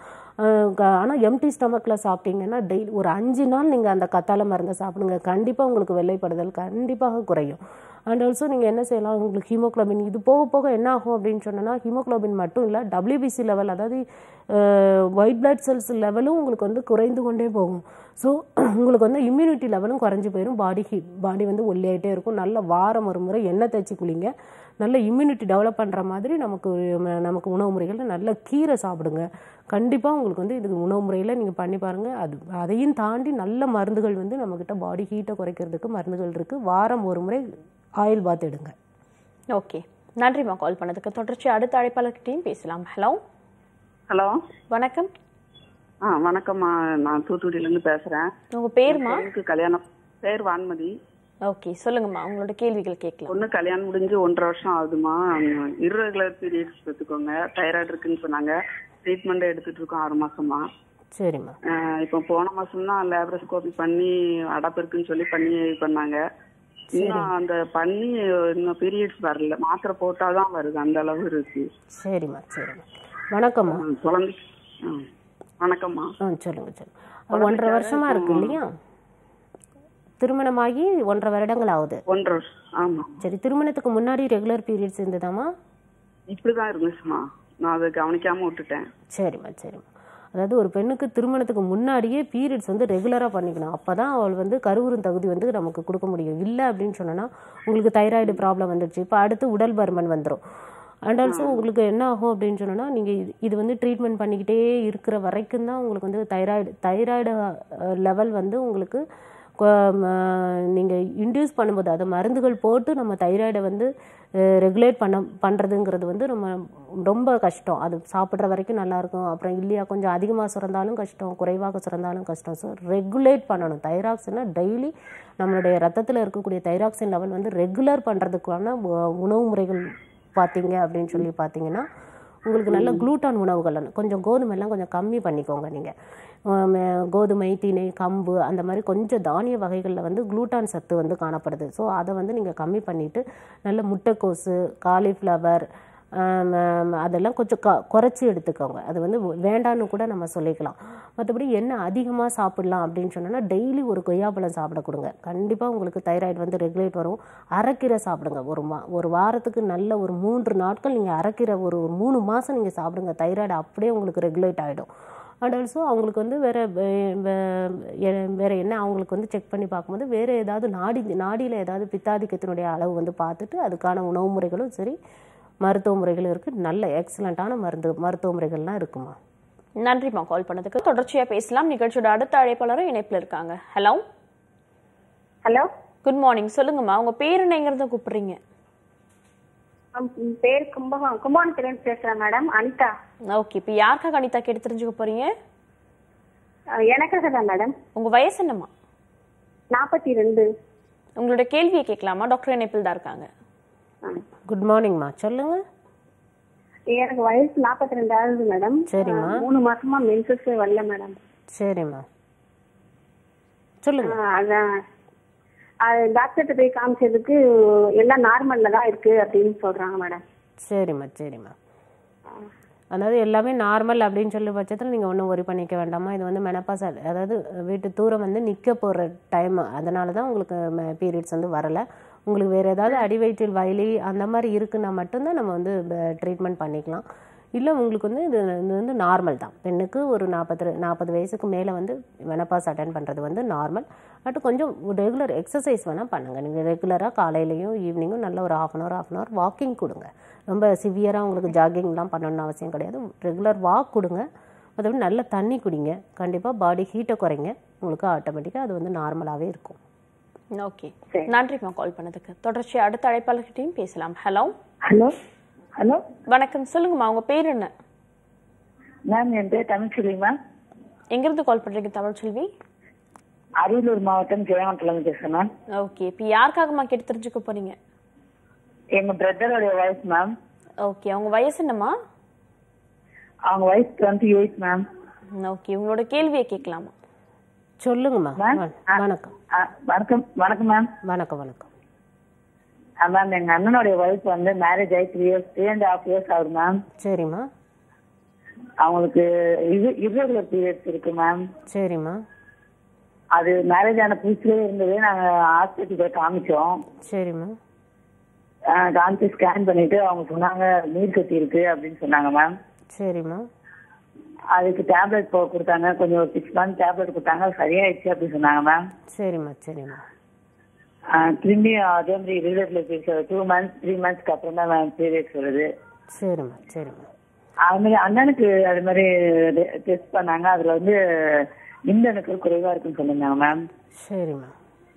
ஆனால் எம்டி ஸ்டமக்கில் சாப்பிட்டீங்கன்னா டெய்லி ஒரு அஞ்சு நாள் நீங்கள் அந்த கத்தாழை மருந்தை சாப்பிடுங்க. கண்டிப்பாக உங்களுக்கு வெள்ளைப்படுதல் கண்டிப்பாக குறையும். அண்ட் ஆல்சோ நீங்கள் என்ன செய்யலாம், உங்களுக்கு ஹீமோக்ளோபின் இது போக போக என்ன ஆகும் அப்படின்னு சொன்னால், ஹீமோக்ளோபின் மட்டும் இல்லை, டபிள்யூபிசி லெவல், அதாவது ஒயிட் பிளட் செல்ஸ் லெவலும் உங்களுக்கு வந்து குறைந்து கொண்டே போகும். ஸோ உங்களுக்கு வந்து இம்யூனிட்டி லெவலும் குறைஞ்சி போயிடும். பாடி ஹீட் பாடி வந்து ஒல்லியாகிட்டே இருக்கும். நல்ல வாரம் ஒரு முறை எண்ணெய் தேய்ச்சி குளிங்க. நல்ல இம்யூனிட்டி டெவலப் பண்ணுற மாதிரி நமக்கு நமக்கு உணவு முறைகளில் நல்ல கீரை சாப்பிடுங்க. கண்டிப்பாக உங்களுக்கு வந்து இதுக்கு உணவு முறையில் நீங்கள் பண்ணி பாருங்கள். அது அதையும் தாண்டி நல்ல மருந்துகள் வந்து நம்மக்கிட்ட பாடி ஹீட்டை குறைக்கிறதுக்கு மருந்துகள் இருக்குது. வாரம் ஒரு முறை ஆயில் பாத் எடுங்க. ஓகே, நன்றிம்மா கால் பண்ணதுக்கு. தொடர்ச்சி அடுத்த அழைப்பாளர்கிட்டையும் பேசலாம். ஹலோ ஹலோ வணக்கம். ஆ வணக்கம்மா, நான் தூத்துக்குடியிலேருந்து பேசுகிறேன். உங்கள் பேருமா? எனக்கு கல்யாணம், பேர் வான்மதி. ஓகே, சொல்லுங்கம்மா, உங்களோட கேள்விகள் கேட்கலாம். ஒன்று கல்யாணம் முடிஞ்சு ஒன்றரை வருஷம் ஆகுதுமா. இர்ரெகுலர் பீரியட்ஸ் எடுத்துக்கோங்க, தைராய்டு இருக்குன்னு சொன்னாங்க. ட்ரீட்மெண்ட் எடுத்துட்டு இருக்கோம் ஆறு மாசமா. சரிம்மா. இப்போ போன மாசம் தான் லேப்ரோஸ்கோபி பண்ணி அடப்பு இருக்குன்னு சொல்லி பண்ணி பண்ணாங்க. இன்னும் அந்த பண்ணி இன்னும் பீரியட்ஸ் வரல. மாத்திரை போட்டாதான் வருது, அந்த அளவு இருக்கு. சரிம்மா சரிம்மா. வணக்கம்மா. குழந்தை வணக்கம்மா. ஆ சொல்லுங்க சொல்லுங்க. ஒன்றரை வருஷமா இருக்கு இல்லையா? திருமணமாகி ஒன்றரை வருடங்கள் ஆகுது. ஒன்றரை வருஷம். ஆமா. சரி, திருமணத்துக்கு முன்னாடி ரெகுலர் பீரியட்ஸ் இருந்ததாமா? இப்படிதான் இருந்துச்சுமா, நான் அதை கவனிக்காம விட்டுட்டேன். சரிம்மா சரிம்மா. அதாவது ஒரு பெண்ணுக்கு திருமணத்துக்கு முன்னாடியே பீரியட்ஸ் வந்து ரெகுலராக பண்ணிக்கணும். அப்போ தான் அவள் வந்து கருவுறும் தகுதி வந்து நமக்கு கொடுக்க முடியும். இல்லை அப்படின்னு சொன்னோன்னா உங்களுக்கு தைராய்டு ப்ராப்ளம் வந்துடுச்சு, இப்போ அடுத்து உடல் பருமன் வந்துடும். அண்ட் ஆல்சோ உங்களுக்கு என்ன ஆகும் அப்படின்னு சொன்னோன்னா நீங்கள் இது இது வந்து ட்ரீட்மெண்ட் பண்ணிக்கிட்டே இருக்கிற வரைக்கும் தான் உங்களுக்கு வந்து தைராய்டு தைராய்டு லெவல் வந்து உங்களுக்கு நீங்கள் இன்டியூஸ் பண்ணும்போது அதை மருந்துகள் போட்டு நம்ம தைராய்டை வந்து ரெகுலேட் பண்ண பண்ணுறதுங்கிறது வந்து நம்ம ரொம்ப கஷ்டம். அது சாப்பிட்ற வரைக்கும் நல்லாயிருக்கும், அப்புறம் இல்லையா கொஞ்சம் அதிகமாக சுரந்தாலும் கஷ்டம், குறைவாக சுரந்தாலும் கஷ்டம். ஸோ ரெகுலேட் பண்ணணும். தைராக்சினை டெய்லி நம்மளுடைய ரத்தத்தில் இருக்கக்கூடிய தைராக்சின் லெவல் வந்து ரெகுலர் பண்ணுறதுக்கான உணவு முறைகள் பார்த்தீங்க அப்படின்னு சொல்லி பார்த்தீங்கன்னா உங்களுக்கு நல்ல குளூட்டான் உணவுகள் கொஞ்சம் கோதுமைலாம் கொஞ்சம் கம்மி பண்ணிக்கோங்க. நீங்கள் கோதுமை, திணை, கம்பு அந்த மாதிரி கொஞ்சம் தானிய வகைகளில் வந்து குளூட்டான் சத்து வந்து காணப்படுது. ஸோ அதை வந்து நீங்கள் கம்மி பண்ணிவிட்டு நல்ல முட்டைக்கோசு, காலிஃப்ளவர் அதெல்லாம் கொஞ்சம் க குறைச்சி எடுத்துக்கோங்க. அது வந்து வேண்டான்னு கூட நம்ம சொல்லிக்கலாம். மற்றபடி என்ன அதிகமாக சாப்பிட்லாம் அப்படின்னு சொன்னோன்னா டெய்லி ஒரு கொய்யாப்பழம் சாப்பிட கொடுங்க. கண்டிப்பாக உங்களுக்கு தைராய்டு வந்து ரெகுலேட் வரும். அரைக்கீரை சாப்பிடுங்க. ஒரு மா ஒரு வாரத்துக்கு நல்ல ஒரு மூன்று நாட்கள் நீங்கள் அரைக்கீரை ஒரு ஒரு மூணு மாதம் நீங்கள் சாப்பிடுங்க. தைராய்டு அப்படியே உங்களுக்கு ரெகுலேட் ஆகிடும். அண்ட் ஆல்சோ அவங்களுக்கு வந்து வேறு வேறு என்ன அவங்களுக்கு வந்து செக் பண்ணி பார்க்கும்போது வேறு ஏதாவது நாடி நாடியில் ஏதாவது பித்தாதிக்கத்தினுடைய அளவு வந்து பார்த்துட்டு அதுக்கான உணவு முறைகளும் சரி, மருத்துவ முறைகளும் இருக்குது. நல்ல எக்ஸலண்ட்டான மருந்து மருத்துவ முறைகள்லாம் இருக்குமா. நன்றிம்மா கால் பண்ணதுக்கு. தொடர்ச்சியாக பேசலாம். நிகழ்ச்சியோட அடுத்த அழைப்பாளரும் இணைப்பில் இருக்காங்க. Hello hello, good morning. சொல்லுங்கம்மா, உங்கள் பேர் என்னங்கிறத கூப்பிட்றீங்க? பேர் கும்பகோணம் கும்பகோணத்துலேருந்து பேசுகிறேன் மேடம். அனிதா. ஓகே, இப்போ யாருக்காக அனிதா கேட்டு தெரிஞ்சுக்க போகிறீங்க? எனக்காக தான் மேடம். உங்கள் வயசு என்னம்மா? நாற்பத்தி ரெண்டு. உங்களோட கேள்வியை கேட்கலாமா? டாக்டர் இணைப்பில் தான் இருக்காங்க. குட் மார்னிங்மா, சொல்லுங்க. எனக்கு வயசு நாற்பத்தி ரெண்டு ஆகுது மேடம். சரிம்மா. மூணு மாசமா மென்சஸ் வரல மேடம். சரிம்மா, சொல்லுங்க. அதான் டாக்டர்கிட்ட போய் காமிச்சதுக்கு எல்லாம் நார்மல்ல தான் இருக்கு அப்படின்னு சொல்றாங்க மேடம். சரிம்மா சரிம்மா அதாவது எல்லாமே நார்மல் அப்படின்னு சொல்லி பட்சத்தில் நீங்கள் ஒன்றும் ஒரி பண்ணிக்க வேண்டாமா. இது வந்து மெனப்பாஸ், அதாவது வீட்டு தூரம் வந்து நிற்க போகிற டைம், அதனால தான் உங்களுக்கு பீரியட்ஸ் வந்து வரலை. உங்களுக்கு வேறு ஏதாவது அடிவயிற்றில் வலி அந்த மாதிரி இருக்குன்னா மட்டும்தான் நம்ம வந்து ட்ரீட்மெண்ட் பண்ணிக்கலாம். இல்லை உங்களுக்கு வந்து இது இது வந்து நார்மல் தான். பெண்ணுக்கு ஒரு நாற்பது நாற்பது வயசுக்கு மேலே வந்து மெனப்பாஸ் அட்டன் பண்ணுறது வந்து நார்மல். பட் கொஞ்சம் ரெகுலர் எக்ஸசைஸ் வேணால் பண்ணுங்கள். நீங்கள் ரெகுலராக காலையிலையும் ஈவினிங்கும் நல்ல ஒரு half an hour half an hour walking கொடுங்க. ரொம்ப சிவியராக உங்களுக்கு ஜாகிங்லாம் பண்ணணும்னு அவசியம் கிடையாது. ரெகுலர் வாக் கொடுங்க. மற்றபடி நல்ல தண்ணி குடிங்க. கண்டிப்பாக பாடி ஹீட்டை குறைங்க. உங்களுக்கு ஆட்டோமேட்டிக்காக அது வந்து நார்மலாகவே இருக்கும். ஓகே, நன்றிம்மா கால் பண்ணதுக்கு. தொடர்ச்சி அடுத்த அழைப்பாளர்கிட்டையும் பேசலாம். ஹலோ ஹலோ ஹலோ வணக்கம். சொல்லுங்கம்மா, உங்க பேர் என்ன? மேம், என் பேர் தமிழ்ச்செல்வி மேம். எங்கிருந்து கால் பண்றீங்க தமிழ்ச்செல்வி? அரியலூர் மாவட்டம் ஜெயங்கொண்டத்துலேருந்து பேசுறேன் மேம். ஓகே, இப்போ யாருக்காகம்மா கேட்டு தெரிஞ்சுக்க போறீங்க? எங்க பிரதரோட வயசு மேம். ஓகே, அவங்க வயசு என்னம்மா? அவங்க வயசு டுவெண்ட்டி எயிட் மேம். ஓகே, உங்களோட கேள்வியை கேட்கலாமா? சொல்லுங்கம்மா. வணக்கம். வணக்கம் வணக்கம் மேம். வணக்கம் வணக்கம் மேம், எங்க அண்ணனுடைய ஒய்ஃப் வந்து மேரேஜ் ஆகி three years three and half years ஆகுது மேம். சரிம்மா. அவங்களுக்கு இது இர்ரெகுலர் பீரியட்ஸ் இருக்கு மேம். சரிம்மா. அது மேரேஜ் ஆன புதுசுலேயே இருந்தது. நாங்க ஹாஸ்பிட்டல் போய் காமிச்சோம். சரிம்மா. காமிச்சு ஸ்கேன் பண்ணிட்டு அவங்க சொன்னாங்க நீர் கட்டி இருக்கு அப்படின்னு சொன்னாங்க மேம். சரிம்மா. அதுக்கு டேப்லெட் போ கொடுத்தாங்க. கொஞ்சம் ஒரு சிக்ஸ் மந்த் டேப்லெட் கொடுத்தாங்க, சரியாயிடுச்சு அப்படின்னு சொன்னாங்க மேம். சரிம்மா சரிம்மா. திரும்பி அதே மாதிரி regular periods two months three மந்த்ஸ்க்கு அப்புறம் தான் மேம் பீரியட்ஸ் வருது. சரிம்மா சரிம்மா. அது மாதிரி அண்ணனுக்கு அது மாதிரி டெஸ்ட் பண்ணாங்க. அதுல வந்து இந்தணுக்கள் குறைவா இருக்குன்னு சொல்லியிருந்தாங்க மேம். சரிம்மா.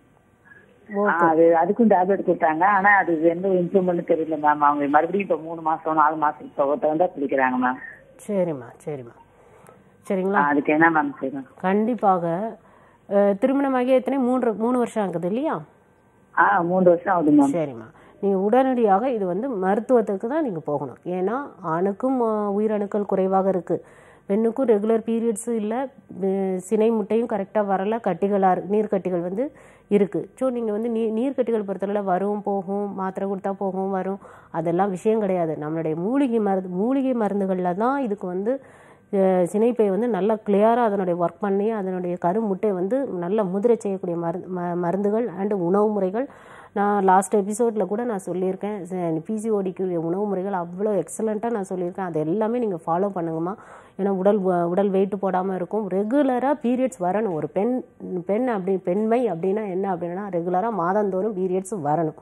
அது அதுக்கும் டேப்லெட் கொடுத்தாங்க. ஆனா அது எந்த இம்ப்ரூவ்மெண்ட் தெரியல மேம். அவங்க மறுபடியும் இப்போ மூணு மாசம் நாலு மாசம் இப்போ ஒருத்தவங்க பிடிக்கிறாங்க மேம். சரிம்மா சரிம்மா. சரிங்களா, அதுக்கு என்ன மேம் செய்யணும்? கண்டிப்பாக திருமணமாகி எத்தனை மூன்று மூணு வருஷம் ஆகுது இல்லையா? ஆ மூணு வருஷம் ஆகுது மேம். சரிம்மா. நீங்கள் உடனடியாக இது வந்து மருத்துவத்துக்கு தான் நீங்கள் போகணும். ஏன்னா ஆணுக்கும் உயிரணுக்கள் குறைவாக இருக்குது, பெண்ணுக்கும் ரெகுலர் பீரியட்ஸும் இல்லை, சினை முட்டையும் கரெக்டாக வரலை, கட்டிகளாக இருக்கு, நீர்க்கட்டிகள் வந்து இருக்குது. ஸோ நீங்கள் வந்து நீ நீர்க்கட்டிகள் பொறுத்தளவில் வரும் போகும், மாத்திரை கொடுத்தா போகும் வரும், அதெல்லாம் விஷயம் கிடையாது. நம்மளுடைய மூலிகை மருந்து மூலிகை மருந்துகளில் தான் இதுக்கு வந்து சினைப்பை வந்து நல்லா கிளியராக அதனுடைய ஒர்க் பண்ணி அதனுடைய கருமுட்டை வந்து நல்லா முதிரை செய்யக்கூடிய மருந்து ம மருந்துகள் அண்டு உணவு முறைகள். நான் லாஸ்ட் எபிசோடில் கூட நான் சொல்லியிருக்கேன், பிசிஓடிக்குரிய உணவு முறைகள் அவ்வளோ எக்ஸலண்ட்டாக நான் சொல்லியிருக்கேன். அது எல்லாமே நீங்கள் ஃபாலோ பண்ணுங்கம்மா. ஏன்னா உடல் உடல் வெயிட்டு போடாமல் இருக்கும். ரெகுலராக பீரியட்ஸ் வரணும். ஒரு பெண் பெண் அப்படி பெண்மை அப்படின்னா என்ன அப்படின்னா ரெகுலராக மாதந்தோறும் பீரியட்ஸ் வரணும்.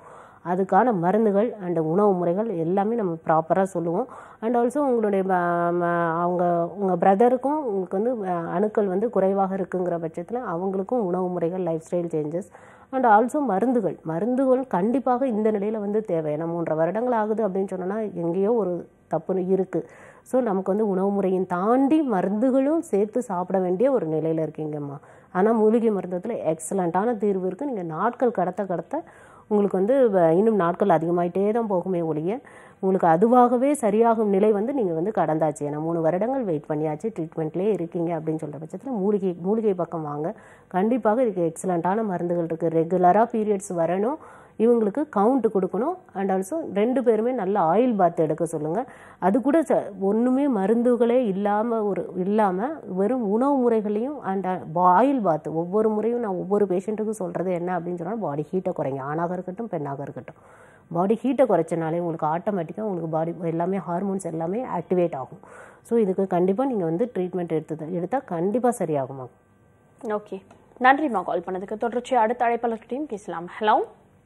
அதுக்கான மருந்துகள் அண்ட் உணவு முறைகள் எல்லாமே நம்ம ப்ராப்பராக சொல்லுவோம். அண்ட் ஆல்சோ உங்களுடைய அவங்க உங்கள் பிரதருக்கும் உங்களுக்கு வந்து அணுக்கள் வந்து குறைவாக இருக்குங்கிற பட்சத்தில் அவங்களுக்கும் உணவு முறைகள், lifestyle changes and also மருந்துகள் மருந்துகள் கண்டிப்பாக இந்த நிலையில் வந்து தேவை. ஏன்னா மூன்றரை வருடங்கள் ஆகுது அப்படின்னு சொன்னோன்னா எங்கேயோ ஒரு தப்பு இருக்குது. ஸோ நமக்கு வந்து உணவு முறையும் தாண்டி மருந்துகளும் சேர்த்து சாப்பிட வேண்டிய ஒரு நிலையில் இருக்கீங்கம்மா. ஆனால் மூலிகை மருத்துவத்தில் எக்ஸலண்ட்டான தீர்வு இருக்குது. நீங்கள் நாட்கள் கடத்த கடத்த உங்களுக்கு வந்து இன்னும் நாட்கள் அதிகமாகிட்டே தான் போகுமே ஒழிய உங்களுக்கு அதுவாகவே சரியாகும் நிலை வந்து நீங்கள் வந்து கடந்தாச்சு. ஏன்னா மூணு வருடங்கள் வெயிட் பண்ணியாச்சு, ட்ரீட்மெண்ட்லேயே இருக்கீங்க அப்படின்னு சொல்கிற பட்சத்தில் மூலிகை மூலிகை பக்கம் வாங்க. கண்டிப்பாக இதுக்கு எக்ஸலண்ட்டான மருந்துகள் இருக்குது. ரெகுலராக பீரியட்ஸ் வரணும், இவங்களுக்கு கவுண்ட் கொடுக்கணும் அண்ட் ஆல்சோ ரெண்டு பேருமே நல்ல ஆயில் பாத் எடுக்க சொல்லுங்கள். அது கூட ச ஒன்றுமே மருந்துகளே இல்லாமல் ஒரு இல்லாமல் வெறும் உணவு முறைகளையும் அண்ட் ஆயில் பாத் ஒவ்வொரு முறையும் நான் ஒவ்வொரு பேஷண்ட்டுக்கும் சொல்கிறது என்ன அப்படின்னு சொன்னால் பாடி ஹீட்டை குறைங்க. ஆணாக இருக்கட்டும் பெண்ணாக இருக்கட்டும், பாடி ஹீட்டை குறைச்சனாலே உங்களுக்கு ஆட்டோமேட்டிக்காக உங்களுக்கு பாடி எல்லாமே ஹார்மோன்ஸ் எல்லாமே ஆக்டிவேட் ஆகும். ஸோ இதுக்கு கண்டிப்பாக நீங்கள் வந்து ட்ரீட்மெண்ட் எடுத்து எடுத்தால் கண்டிப்பாக சரியாகுமா. ஓகே, நன்றிம்மா கால் பண்ணதுக்கு. தொடர்ச்சி அடுத்த அழைப்பாளர்கிட்டையும் பேசலாம். ஹலோ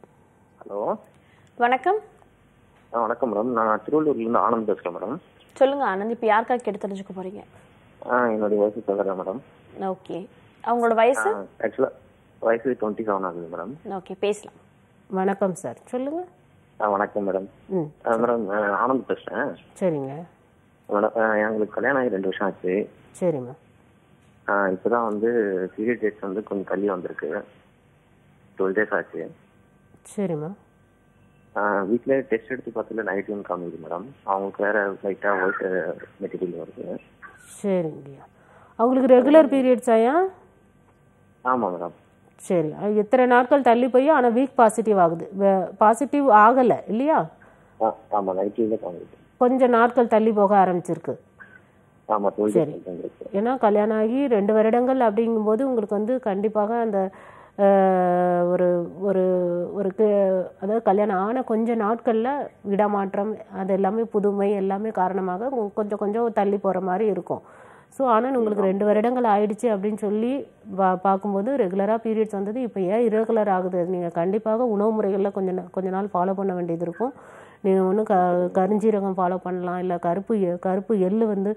ஹலோ வணக்கம். வணக்கம் மேடம், நான் திருவள்ளூர்லேருந்து ஆனந்த் பேசுகிறேன் மேடம். சொல்லுங்க ஆனந்த், இப்போ யாருக்காக கேட்டு தெரிஞ்சுக்க போறீங்க? ஆ என்னுடைய வயசு சொல்கிறேன் மேடம். ஓகே, அவங்களோட வயசு? ஆக்சுவலாக வயசு டுவெண்ட்டி செவன் ஆகுது மேடம். ஓகே, பேசலாம். வணக்கம் சார், சொல்லுங்க. ஆ வணக்கம் மேடம். ம் மேடம் ஆனந்த் பேசுகிறேன். சரிங்க மேடம், எங்களுக்கு கல்யாணம் ஆகி ரெண்டு வருஷம் ஆச்சு. சரிம்மா. இப்போ தான் வந்து பீரியட் டேட்ஸ் வந்து கொஞ்சம் தள்ளி வந்திருக்கு. டுவெல் டேஸ் ஆச்சு. சரிம்மா. வீட்டில் டெஸ்ட் எடுத்து பார்த்துல நைட்டும் காமிக்குது மேடம். அவங்களுக்கு வேற லைட்டாக ஒயிட் மெட்டீரியல் வருது. சரிங்கய்யா, அவங்களுக்கு ரெகுலர் பீரியட்ஸ் ஆயா? ஆமாம் மேடம். சரி, எத்தனை நாட்கள் தள்ளி போய் ஆனால் வீக் பாசிட்டிவ் ஆகுது, பாசிட்டிவ் ஆகலை இல்லையா? ஆமாம், நைட்டில் காமிக்குது. கொஞ்சம் நாட்கள் தள்ளி போக ஆரம்பிச்சிருக்கு. ஆமாம், சரி. ஏன்னா கல்யாணம் ஆகி ரெண்டு வருடங்கள் அப்படிங்கும்போது உங்களுக்கு வந்து கண்டிப்பாக அந்த ஒரு ஒரு ஒரு அதாவது கல்யாணம் ஆன கொஞ்சம் நாட்களில் இடமாற்றம் அது எல்லாமே புதுமை எல்லாமே காரணமாக கொஞ்சம் கொஞ்சம் தள்ளி போகிற மாதிரி இருக்கும். ஸோ ஆனால் உங்களுக்கு ரெண்டு வருடங்கள் ஆயிடுச்சு அப்படின்னு சொல்லி பா பார்க்கும்போது ரெகுலராக பீரியட்ஸ் வந்தது. இப்போ ஏன் இரெகுலர் ஆகுது? நீங்கள் கண்டிப்பாக உணவு முறைகளில் கொஞ்சம் கொஞ்ச நாள் ஃபாலோ பண்ண வேண்டியது இருக்கும். நீங்கள் ஒன்று க கருஞ்சீரகம் ஃபாலோ பண்ணலாம், இல்லை கருப்பு கருப்பு எள்ளு வந்து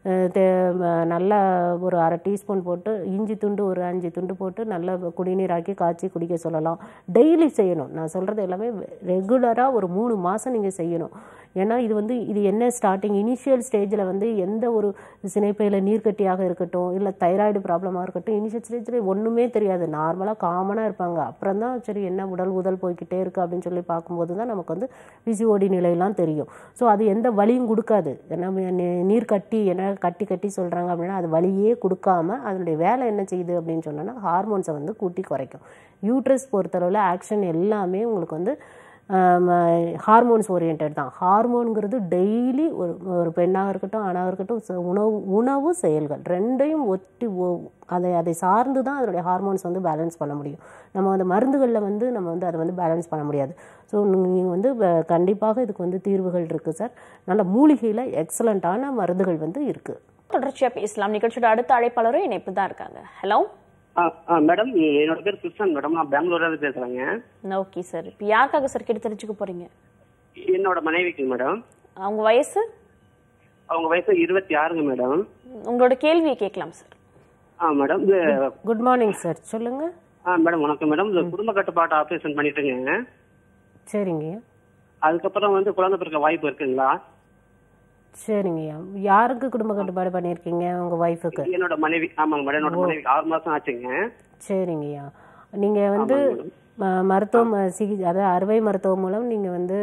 நல்லா ஒரு அரை டீஸ்பூன் போட்டு இஞ்சி துண்டு ஒரு அஞ்சு துண்டு போட்டு நல்லா குடிநீராக்கி காய்ச்சி குடிக்க சொல்லலாம். டெய்லி செய்யணும். நான் சொல்கிறது எல்லாமே ரெகுலராக ஒரு மூணு மாதம் நீங்கள் செய்யணும். ஏன்னா இது வந்து இது என்ன ஸ்டார்டிங் இனிஷியல் ஸ்டேஜில் வந்து எந்த ஒரு சினைப்பையில் நீர்க்கட்டியாக இருக்கட்டும், இல்லை தைராய்டு ப்ராப்ளமாக இருக்கட்டும், இனிஷியல் ஸ்டேஜில் ஒன்றுமே தெரியாது, நார்மலாக காமனாக இருப்பாங்க. அப்புறம் தான் சரி என்ன உடல் உதல் போய்கிட்டே இருக்குது அப்படின்னு சொல்லி பார்க்கும்போது தான் நமக்கு வந்து பிசிஓடி நிலையெல்லாம் தெரியும். ஸோ அது எந்த வலியும் கொடுக்காது. ஏன்னா நீர் கட்டி என்ன கட்டி கட்டி சொல்கிறாங்க அப்படின்னா அது வலியே கொடுக்காம அதனுடைய வேலை என்ன செய்யுது அப்படின்னு சொன்னோன்னா ஹார்மோன்ஸை வந்து கூட்டி குறைக்கும். யூட்ரஸ் பொறுத்தளவில் ஆக்ஷன் எல்லாமே உங்களுக்கு வந்து ஹார்மோன்ஸ் ஓரியன்ட் தான். ஹார்மோனுங்கிறது டெய்லி ஒரு ஒரு பெண்ணாக இருக்கட்டும் ஆணாக இருக்கட்டும் உணவு உணவு செயல்கள் ரெண்டையும் ஒட்டி அதை அதை சார்ந்து தான் அதனுடைய ஹார்மோன்ஸ் வந்து பேலன்ஸ் பண்ண முடியும். நம்ம அந்த மருந்துகளில் வந்து நம்ம வந்து அதை வந்து பேலன்ஸ் பண்ண முடியாது. ஸோ நீங்கள் வந்து கண்டிப்பாக இதுக்கு வந்து தீர்வுகள் இருக்குது சார். நல்ல மூலிகையில் எக்ஸலண்ட்டான மருந்துகள் வந்து இருக்குது. தொடர்ச்சியாக பேசலாம். நிகழ்ச்சியோட அடுத்த அழைப்பாளரும் இணைப்பு தான் இருக்காங்க. ஹலோ மேடம், என்னோட பேர் கிருஷ்ணன் மேடம், நான் பெங்களூர்ல இருந்து பேசுறேங்க. ஓகே சார், இப்போ யாருக்காக சார் கேட்டு தெரிஞ்சுக்க போறீங்க? என்னோட மனைவிக்கு மேடம். அவங்க வயசு? அவங்க வயசு இருபத்தி ஆறுங்க மேடம். உங்களோட கேள்வியை கேட்கலாம் sir. Ah madam, good morning sir, சொல்லுங்க. ஆ மேடம் வணக்கம் மேடம். இந்த குடும்ப கட்டுப்பாட்டு ஆபரேஷன் பண்ணிட்டுங்க. சரிங்க. அதுக்கப்புறம் வந்து குழந்தை பிறக்க வாய்ப்பு இருக்குங்களா? சரிங்கய்யா, யாருக்கு குடும்ப கட்டுப்பாடு பண்ணியிருக்கீங்க? உங்க ஒய்ஃபுக்கு? என்னோட மனைவி. ஆமாங்க மேடம், என்னோட மனைவி ஆறு மாசம் ஆச்சுங்க. சரிங்கய்யா, நீங்க வந்து மருத்துவம் சிகிச்சை அதாவது அறுவை மருத்துவம் மூலம் நீங்க வந்து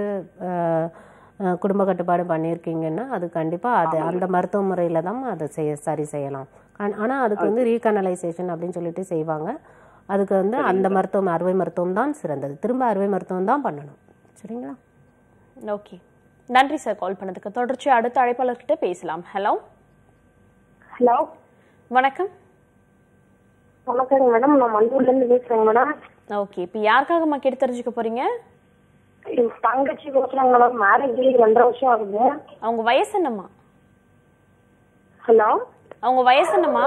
குடும்ப கட்டுப்பாடு பண்ணியிருக்கீங்கன்னா அது கண்டிப்பா அது அந்த மருத்துவ முறையில தான் அதை செய்ய சரி செய்யலாம். ஆனா அதுக்கு வந்து ரீகனலைசேஷன் அப்படின்னு சொல்லிட்டு செய்வாங்க. அதுக்கு வந்து அந்த மருத்துவம் அறுவை மருத்துவம் தான் சிறந்தது. திரும்ப அறுவை மருத்துவம் தான் பண்ணணும். சரிங்களா? ஓகே, நன்றி சார் கால் பண்ணதுக்கு. தொடர்ச்சி அடுத்த அழைப்பாளர்கிட்ட பேசலாம். ஹலோ ஹலோ வணக்கம். வணக்கம் மேடம், நான் மண்டூர்ல இருந்து பேசுறேன் மேடம். ஓகே, இப்போ யாருக்காகம்மா கேட்டு தெரிஞ்சுக்க போறீங்க? தங்கச்சி பேசுறாங்க மேடம், மேரேஜ் ரெண்டரை வருஷம் ஆகுது. அவங்க வயசு என்னம்மா? ஹலோ அவங்க வயசு என்னம்மா?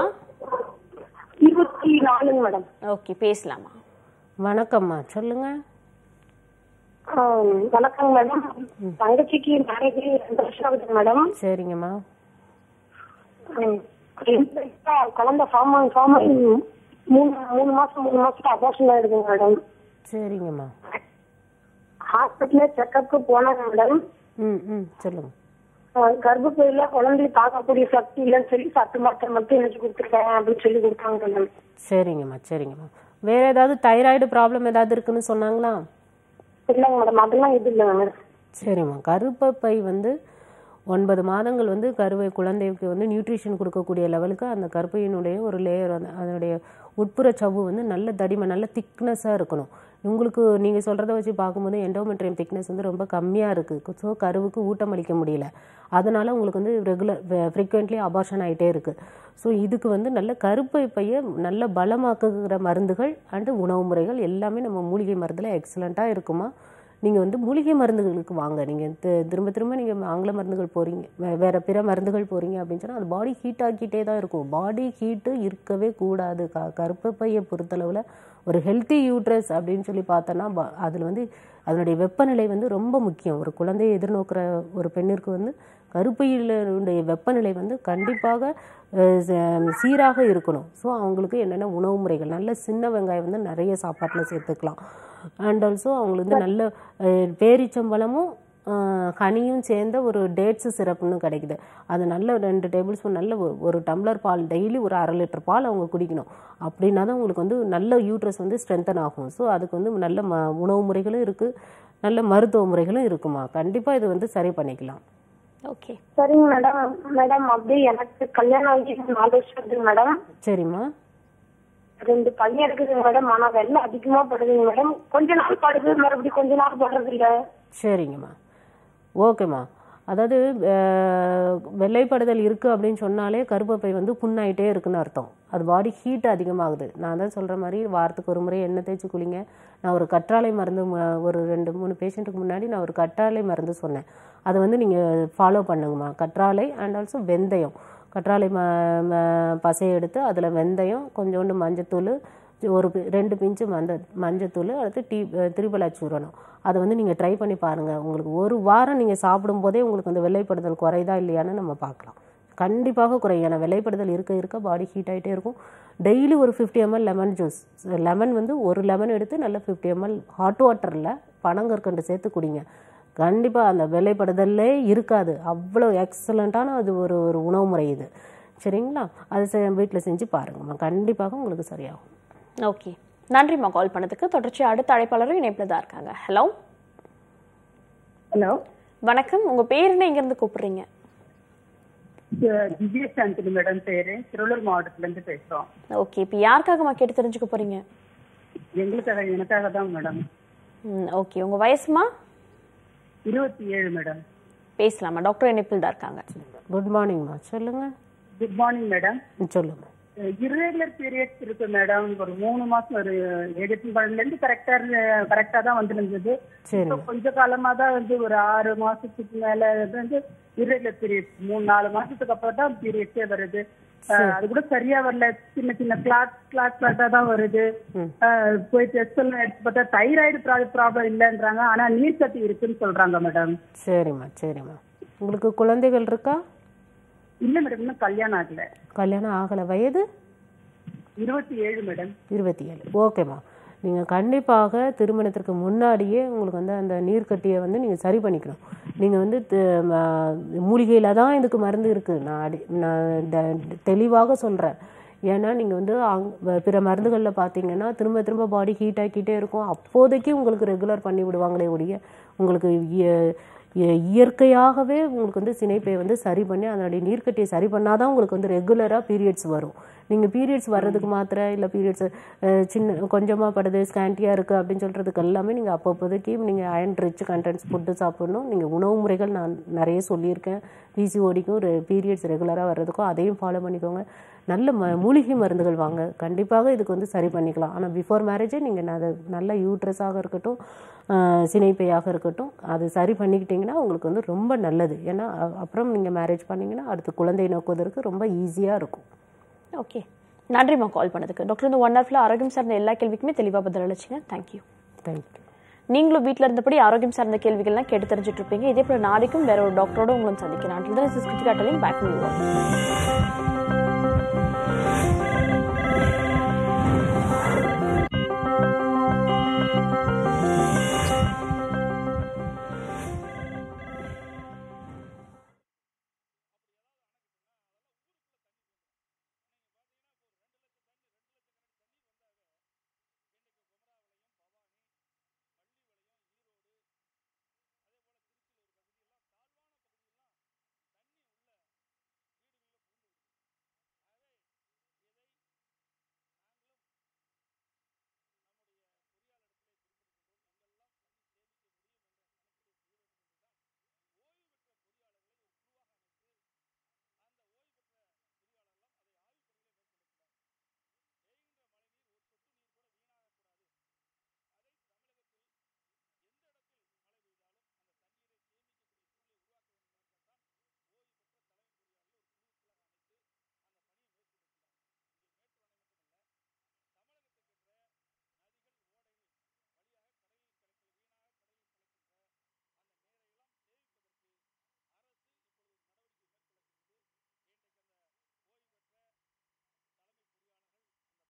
இருபத்தி நாலுங்க மேடம். ஓகே, பேசலாமா? வணக்கம்மா, சொல்லுங்க. வணக்கம் மேடம். தங்கச்சிக்கு மேரேஜ் ரெண்டு வருஷம் ஆகுது மேடம். சரிங்கம்மா. குழந்தை ஃபார்ம் ஆகி ஃபார்ம் ஆகி மூணு மூணு மாசம் மூணு மாசத்துல அபார்ஷன் ஆயிடுது மேடம். சரிங்கம்மா. ஹாஸ்பிட்டல்ல செக்அப்க்கு போனாங்க மேடம். ம் ம் சொல்லுங்க. கர்ப்பப்பையில குழந்தைய பார்க்கக்கூடிய சக்தி இல்லைன்னு சொல்லி சத்து மாத்திரை மட்டும் எனக்கு கொடுத்துருக்காங்க அப்படின்னு சொல்லி கொடுத்தாங்க மேடம். சரிங்கம்மா சரிங்கம்மா. வேற ஏதாவது தைராய்டு ப்ராப்ளம் ஏதாவது இருக்குன்னு சொன்னாங்களா? இல்லைங்க மேடம், அதெல்லாம் இது இல்லைங்க மேடம். சரிம்மா. கர்ப்பப்பை வந்து ஒன்பது மாதங்கள் வந்து கருவை குழந்தைக்கு வந்து நியூட்ரிஷன் கொடுக்கக்கூடிய லெவலுக்கு அந்த கருப்பையினுடைய ஒரு லேயர் வந்து அதனுடைய உட்புற சவ்வு வந்து நல்ல தடிமன் நல்ல திக்னஸாக இருக்கணும். உங்களுக்கு நீங்கள் சொல்கிறத வச்சு பார்க்கும்போது எண்டோமெட்ரியம் திக்னஸ் வந்து ரொம்ப கம்மியாக இருக்குது. ஸோ கருவுக்கு ஊட்டம் அளிக்க முடியல. அதனால் உங்களுக்கு வந்து ரெகுலர் ஃப்ரீக்வெண்ட்லி அபார்ஷன் ஆகிட்டே இருக்குது. ஸோ இதுக்கு வந்து நல்ல கருப்பை பையை நல்ல பலமாக்குகிற மருந்துகள் அண்டு உணவு முறைகள் எல்லாமே நம்ம மூலிகை மருந்தில் எக்ஸலண்ட்டாக இருக்குமா. நீங்கள் வந்து மூலிகை மருந்துகளுக்கு வாங்க. நீங்கள் திரும்ப திரும்ப நீங்கள் ஆங்கில மருந்துகள் போகிறீங்க, வேறு பிற மருந்துகள் போகிறீங்க அப்படின்னு சொன்னால் அது பாடி ஹீட் ஆக்கிட்டே தான் இருக்கும். பாடி ஹீட்டு இருக்கவே கூடாது. க கருப்பையை பொறுத்தளவில் ஒரு ஹெல்த்தி யூட்ரஸ் அப்படின்னு சொல்லி பார்த்தோன்னா அதில் வந்து அதனுடைய வெப்பநிலை வந்து ரொம்ப முக்கியம். ஒரு குழந்தையை எதிர்நோக்கிற ஒரு பெண்ணிற்கு வந்து கருப்பையிலுடைய வெப்பநிலை வந்து கண்டிப்பாக சீராக இருக்கணும். ஸோ அவங்களுக்கு என்னென்ன உணவு முறைகள் நல்ல சின்ன வெங்காயம் வந்து நிறைய சாப்பாட்டில் சேர்த்துக்கலாம். அண்ட் ஆல்சோ அவங்களுக்கு வந்து நல்ல பேரிச்சம்பழமும் ஹனியும் சேர்ந்த ஒரு டேட்ஸு சிரப்புன்னு கிடைக்குது. அது நல்ல ரெண்டு டேபிள் ஸ்பூன் நல்ல ஒரு டம்ளர் பால் டெய்லி ஒரு அரை லிட்டர் பால் அவங்க குடிக்கணும். அப்படின்னா தான் உங்களுக்கு வந்து நல்ல யூட்ரஸ் வந்து ஸ்ட்ரென்தன் ஆகும். ஸோ அதுக்கு வந்து நல்ல ம உணவு முறைகளும் இருக்குது, நல்ல மருத்துவ முறைகளும் இருக்குமா. கண்டிப்பாக இது வந்து சரி பண்ணிக்கலாம். ஓகே சரிங்க மேடம். மேடம் அப்படியே எனக்கு கல்யாணம் ஆகி நாலு வருஷம் இருக்குங்க மேடம். சரிம்மா. ரெண்டு பையன் இருக்குதுங்க மேடம். ஆனா வெள்ளை அதிகமா படுதுங்க மேடம். கொஞ்ச நாள் படுது, மறுபடியும் கொஞ்ச நாள் படுறது இல்ல. சரிங்கம்மா. ஓகேம்மா. அதாவது வெள்ளைப்படுதல் இருக்குது அப்படின்னு சொன்னாலே கருப்பப்பை வந்து புண்ணாயிட்டே இருக்குன்னு அர்த்தம். அது பாடி ஹீட் அதிகமாகுது. நான் தான் சொல்கிற மாதிரி வாரத்துக்கு ஒரு முறை எண்ணெய் தேய்ச்சி குளிங்க. நான் ஒரு கற்றாழை மருந்து ஒரு ரெண்டு மூணு பேஷண்ட்டுக்கு முன்னாடி நான் ஒரு கற்றாழை மருந்து சொன்னேன். அதை வந்து நீங்கள் ஃபாலோ பண்ணுங்கம்மா. கற்றாழை அண்ட் ஆல்சோ வெந்தயம். கற்றாழை ம பசையை எடுத்து அதில் வெந்தயம் கொஞ்சோண்டு மஞ்சத்தூள் ஒரு ரெண்டு பிஞ்சு மஞ்ச மஞ்சத்தூள் அடுத்து டீ திரிபலா சூரணம் அதை வந்து நீங்கள் ட்ரை பண்ணி பாருங்கள். உங்களுக்கு ஒரு வாரம் நீங்கள் சாப்பிடும்போதே உங்களுக்கு அந்த வெள்ளைப்படுதல் குறையுதா இல்லையான்னு நம்ம பார்க்கலாம். கண்டிப்பாக குறையும். ஏன்னா வெள்ளைப்படுதல் இருக்க இருக்க பாடி ஹீட் ஆகிட்டே இருக்கும். டெய்லி ஒரு fifty ML lemon juice. Lemon வந்து ஒரு லெமன் எடுத்து நல்லா ஃபிஃப்டி எம்எல் ஹாட் வாட்டரில் பனங்கற்கண்டு சேர்த்து குடிங்க. கண்டிப்பாக அந்த வெள்ளைப்படுதல்லே இருக்காது. அவ்வளோ எக்ஸலண்ட்டான அது ஒரு ஒரு உணவு முறை இது. சரிங்களா? அது வீட்டில் செஞ்சு பாருங்கம்மா. கண்டிப்பாக உங்களுக்கு சரியாகும். ஓகே நன்றிம்மா கால் பண்ணதுக்கு. தொடர்ச்சி அடுத்த அழைப்பாளரும் இணைப்பில் தான் இருக்காங்க. ஹலோ ஹலோ வணக்கம். உங்க பேர் என்ன, எங்க இருந்து கூப்பிடுறீங்க? திவ்யா சாந்தினி மேடம் பேரு, திருவள்ளூர் மாவட்டத்துல இருந்து பேசுறோம். ஓகே இப்போ யாருக்காகமா கேட்டு தெரிஞ்சுக்க போறீங்க? எங்களுக்காக எனக்காக தான் மேடம். ம் ஓகே. உங்க வயசுமா? இருபத்தி ஏழு மேடம். பேசலாமா? டாக்டர் இணைப்பில் தான் இருக்காங்க. குட் மார்னிங்மா. சொல்லுங்க. Good morning madam. சொல்லுங்க. இர்ரெகுலர் பீரியட்ஸ் இருக்கு மேடம். ஒரு மூணு மாசம் ஒரு ஏகத்தின் பழனில இருந்து கரெக்டா கரெக்டா தான் வந்து இருந்தது. கொஞ்ச காலமா தான் வந்து ஒரு ஆறு மாசத்துக்கு மேல வந்து இர்ரெகுலர் பீரியட்ஸ் மூணு நாலு மாசத்துக்கு அப்புறம் தான் பீரியட்ஸே வருது. அது கூட சரியா வரல. சின்ன சின்ன கிளாட் கிளாட் கிளாட்டா தான் வருது. போய் டெஸ்ட் எல்லாம் எடுத்து பார்த்தா தைராய்டு ப்ராப்ளம் இல்லைன்றாங்க. ஆனா நீர் சத்து இருக்குன்னு சொல்றாங்க மேடம். சரிம்மா சரிம்மா. உங்களுக்கு குழந்தைகள் இருக்கா? இல்ல மேடம், இன்னும் கல்யாணம் ஆகல. கல்யாணம் ஆகல. வயது? இருபத்தி ஏழு மேடம். இருபத்தி ஏழு. ஓகேம்மா. நீங்கள் கண்டிப்பாக திருமணத்திற்கு முன்னாடியே உங்களுக்கு வந்து அந்த நீர்க்கட்டியை வந்து நீங்கள் சரி பண்ணிக்கணும். நீங்கள் வந்து மூலிகையில் தான் இதுக்கு மருந்து இருக்குது. நான் அடி நான் தெளிவாக சொல்கிறேன். ஏன்னா நீங்கள் வந்து அங் பிற மருந்துகளில் பார்த்தீங்கன்னா திரும்ப திரும்ப பாடி ஹீட் ஆக்கிட்டே இருக்கும். அப்போதைக்கு உங்களுக்கு ரெகுலர் பண்ணி விடுவாங்களே ஒழிய உங்களுக்கு இயற்கையாகவே உங்களுக்கு வந்து சினைப்பை வந்து சரி பண்ணி அதனுடைய நீர்க்கட்டியை சரி பண்ணாதான் உங்களுக்கு வந்து ரெகுலராக பீரியட்ஸ் வரும். நீங்கள் பீரியட்ஸ் வர்றதுக்கு மாத்திரை இல்லை பீரியட்ஸ் சின்ன கொஞ்சமாக படுது ஸ்கேண்டியாக இருக்குது அப்படின்னு சொல்கிறதுக்கு எல்லாமே நீங்கள் அப்போதைக்கு நீங்கள் அயன் ரிச் கண்டென்ட்ஸ் ஃபுட்டு சாப்பிடணும். நீங்கள் உணவு முறைகள் நான் நிறைய சொல்லியிருக்கேன். பிசிஓடிக்கும் ஒரு பீரியட்ஸ் ரெகுலராக வர்றதுக்கும் அதையும் ஃபாலோ பண்ணிக்கோங்க. நல்ல ம மூலிகை மருந்துகள் வாங்க. கண்டிப்பாக இதுக்கு வந்து சரி பண்ணிக்கலாம். ஆனால் பிஃபோர் மேரேஜே நீங்கள் அதை நல்ல யூட்ரஸாக இருக்கட்டும் சினைப்பையாக இருக்கட்டும் அது சரி பண்ணிக்கிட்டிங்கன்னா உங்களுக்கு வந்து ரொம்ப நல்லது. ஏன்னா அப்புறம் நீங்கள் மேரேஜ் பண்ணிங்கன்னா அடுத்து குழந்தை நோக்குவதற்கு ரொம்ப ஈஸியாக இருக்கும். ஓகே நன்றிம்மா கால் பண்ணதுக்கு. டாக்டர் இந்த ஒன் ஹவர்ல ஆரோக்கியம் சார்ந்த எல்லா கேள்விக்குமே தெளிவாக பதில் அளிச்சிங்க. தேங்க்யூ. தேங்க்யூ. நீங்களும் வீட்டில் இருந்தபடி ஆரோக்கியம் சார்ந்த கேள்விகள்லாம் கேட்டு தெரிஞ்சுட்டு இருப்பீங்க. இதே போல நாளைக்கும் வேற ஒரு டாக்டரோட உங்களை சந்திக்கிறேன். பேக்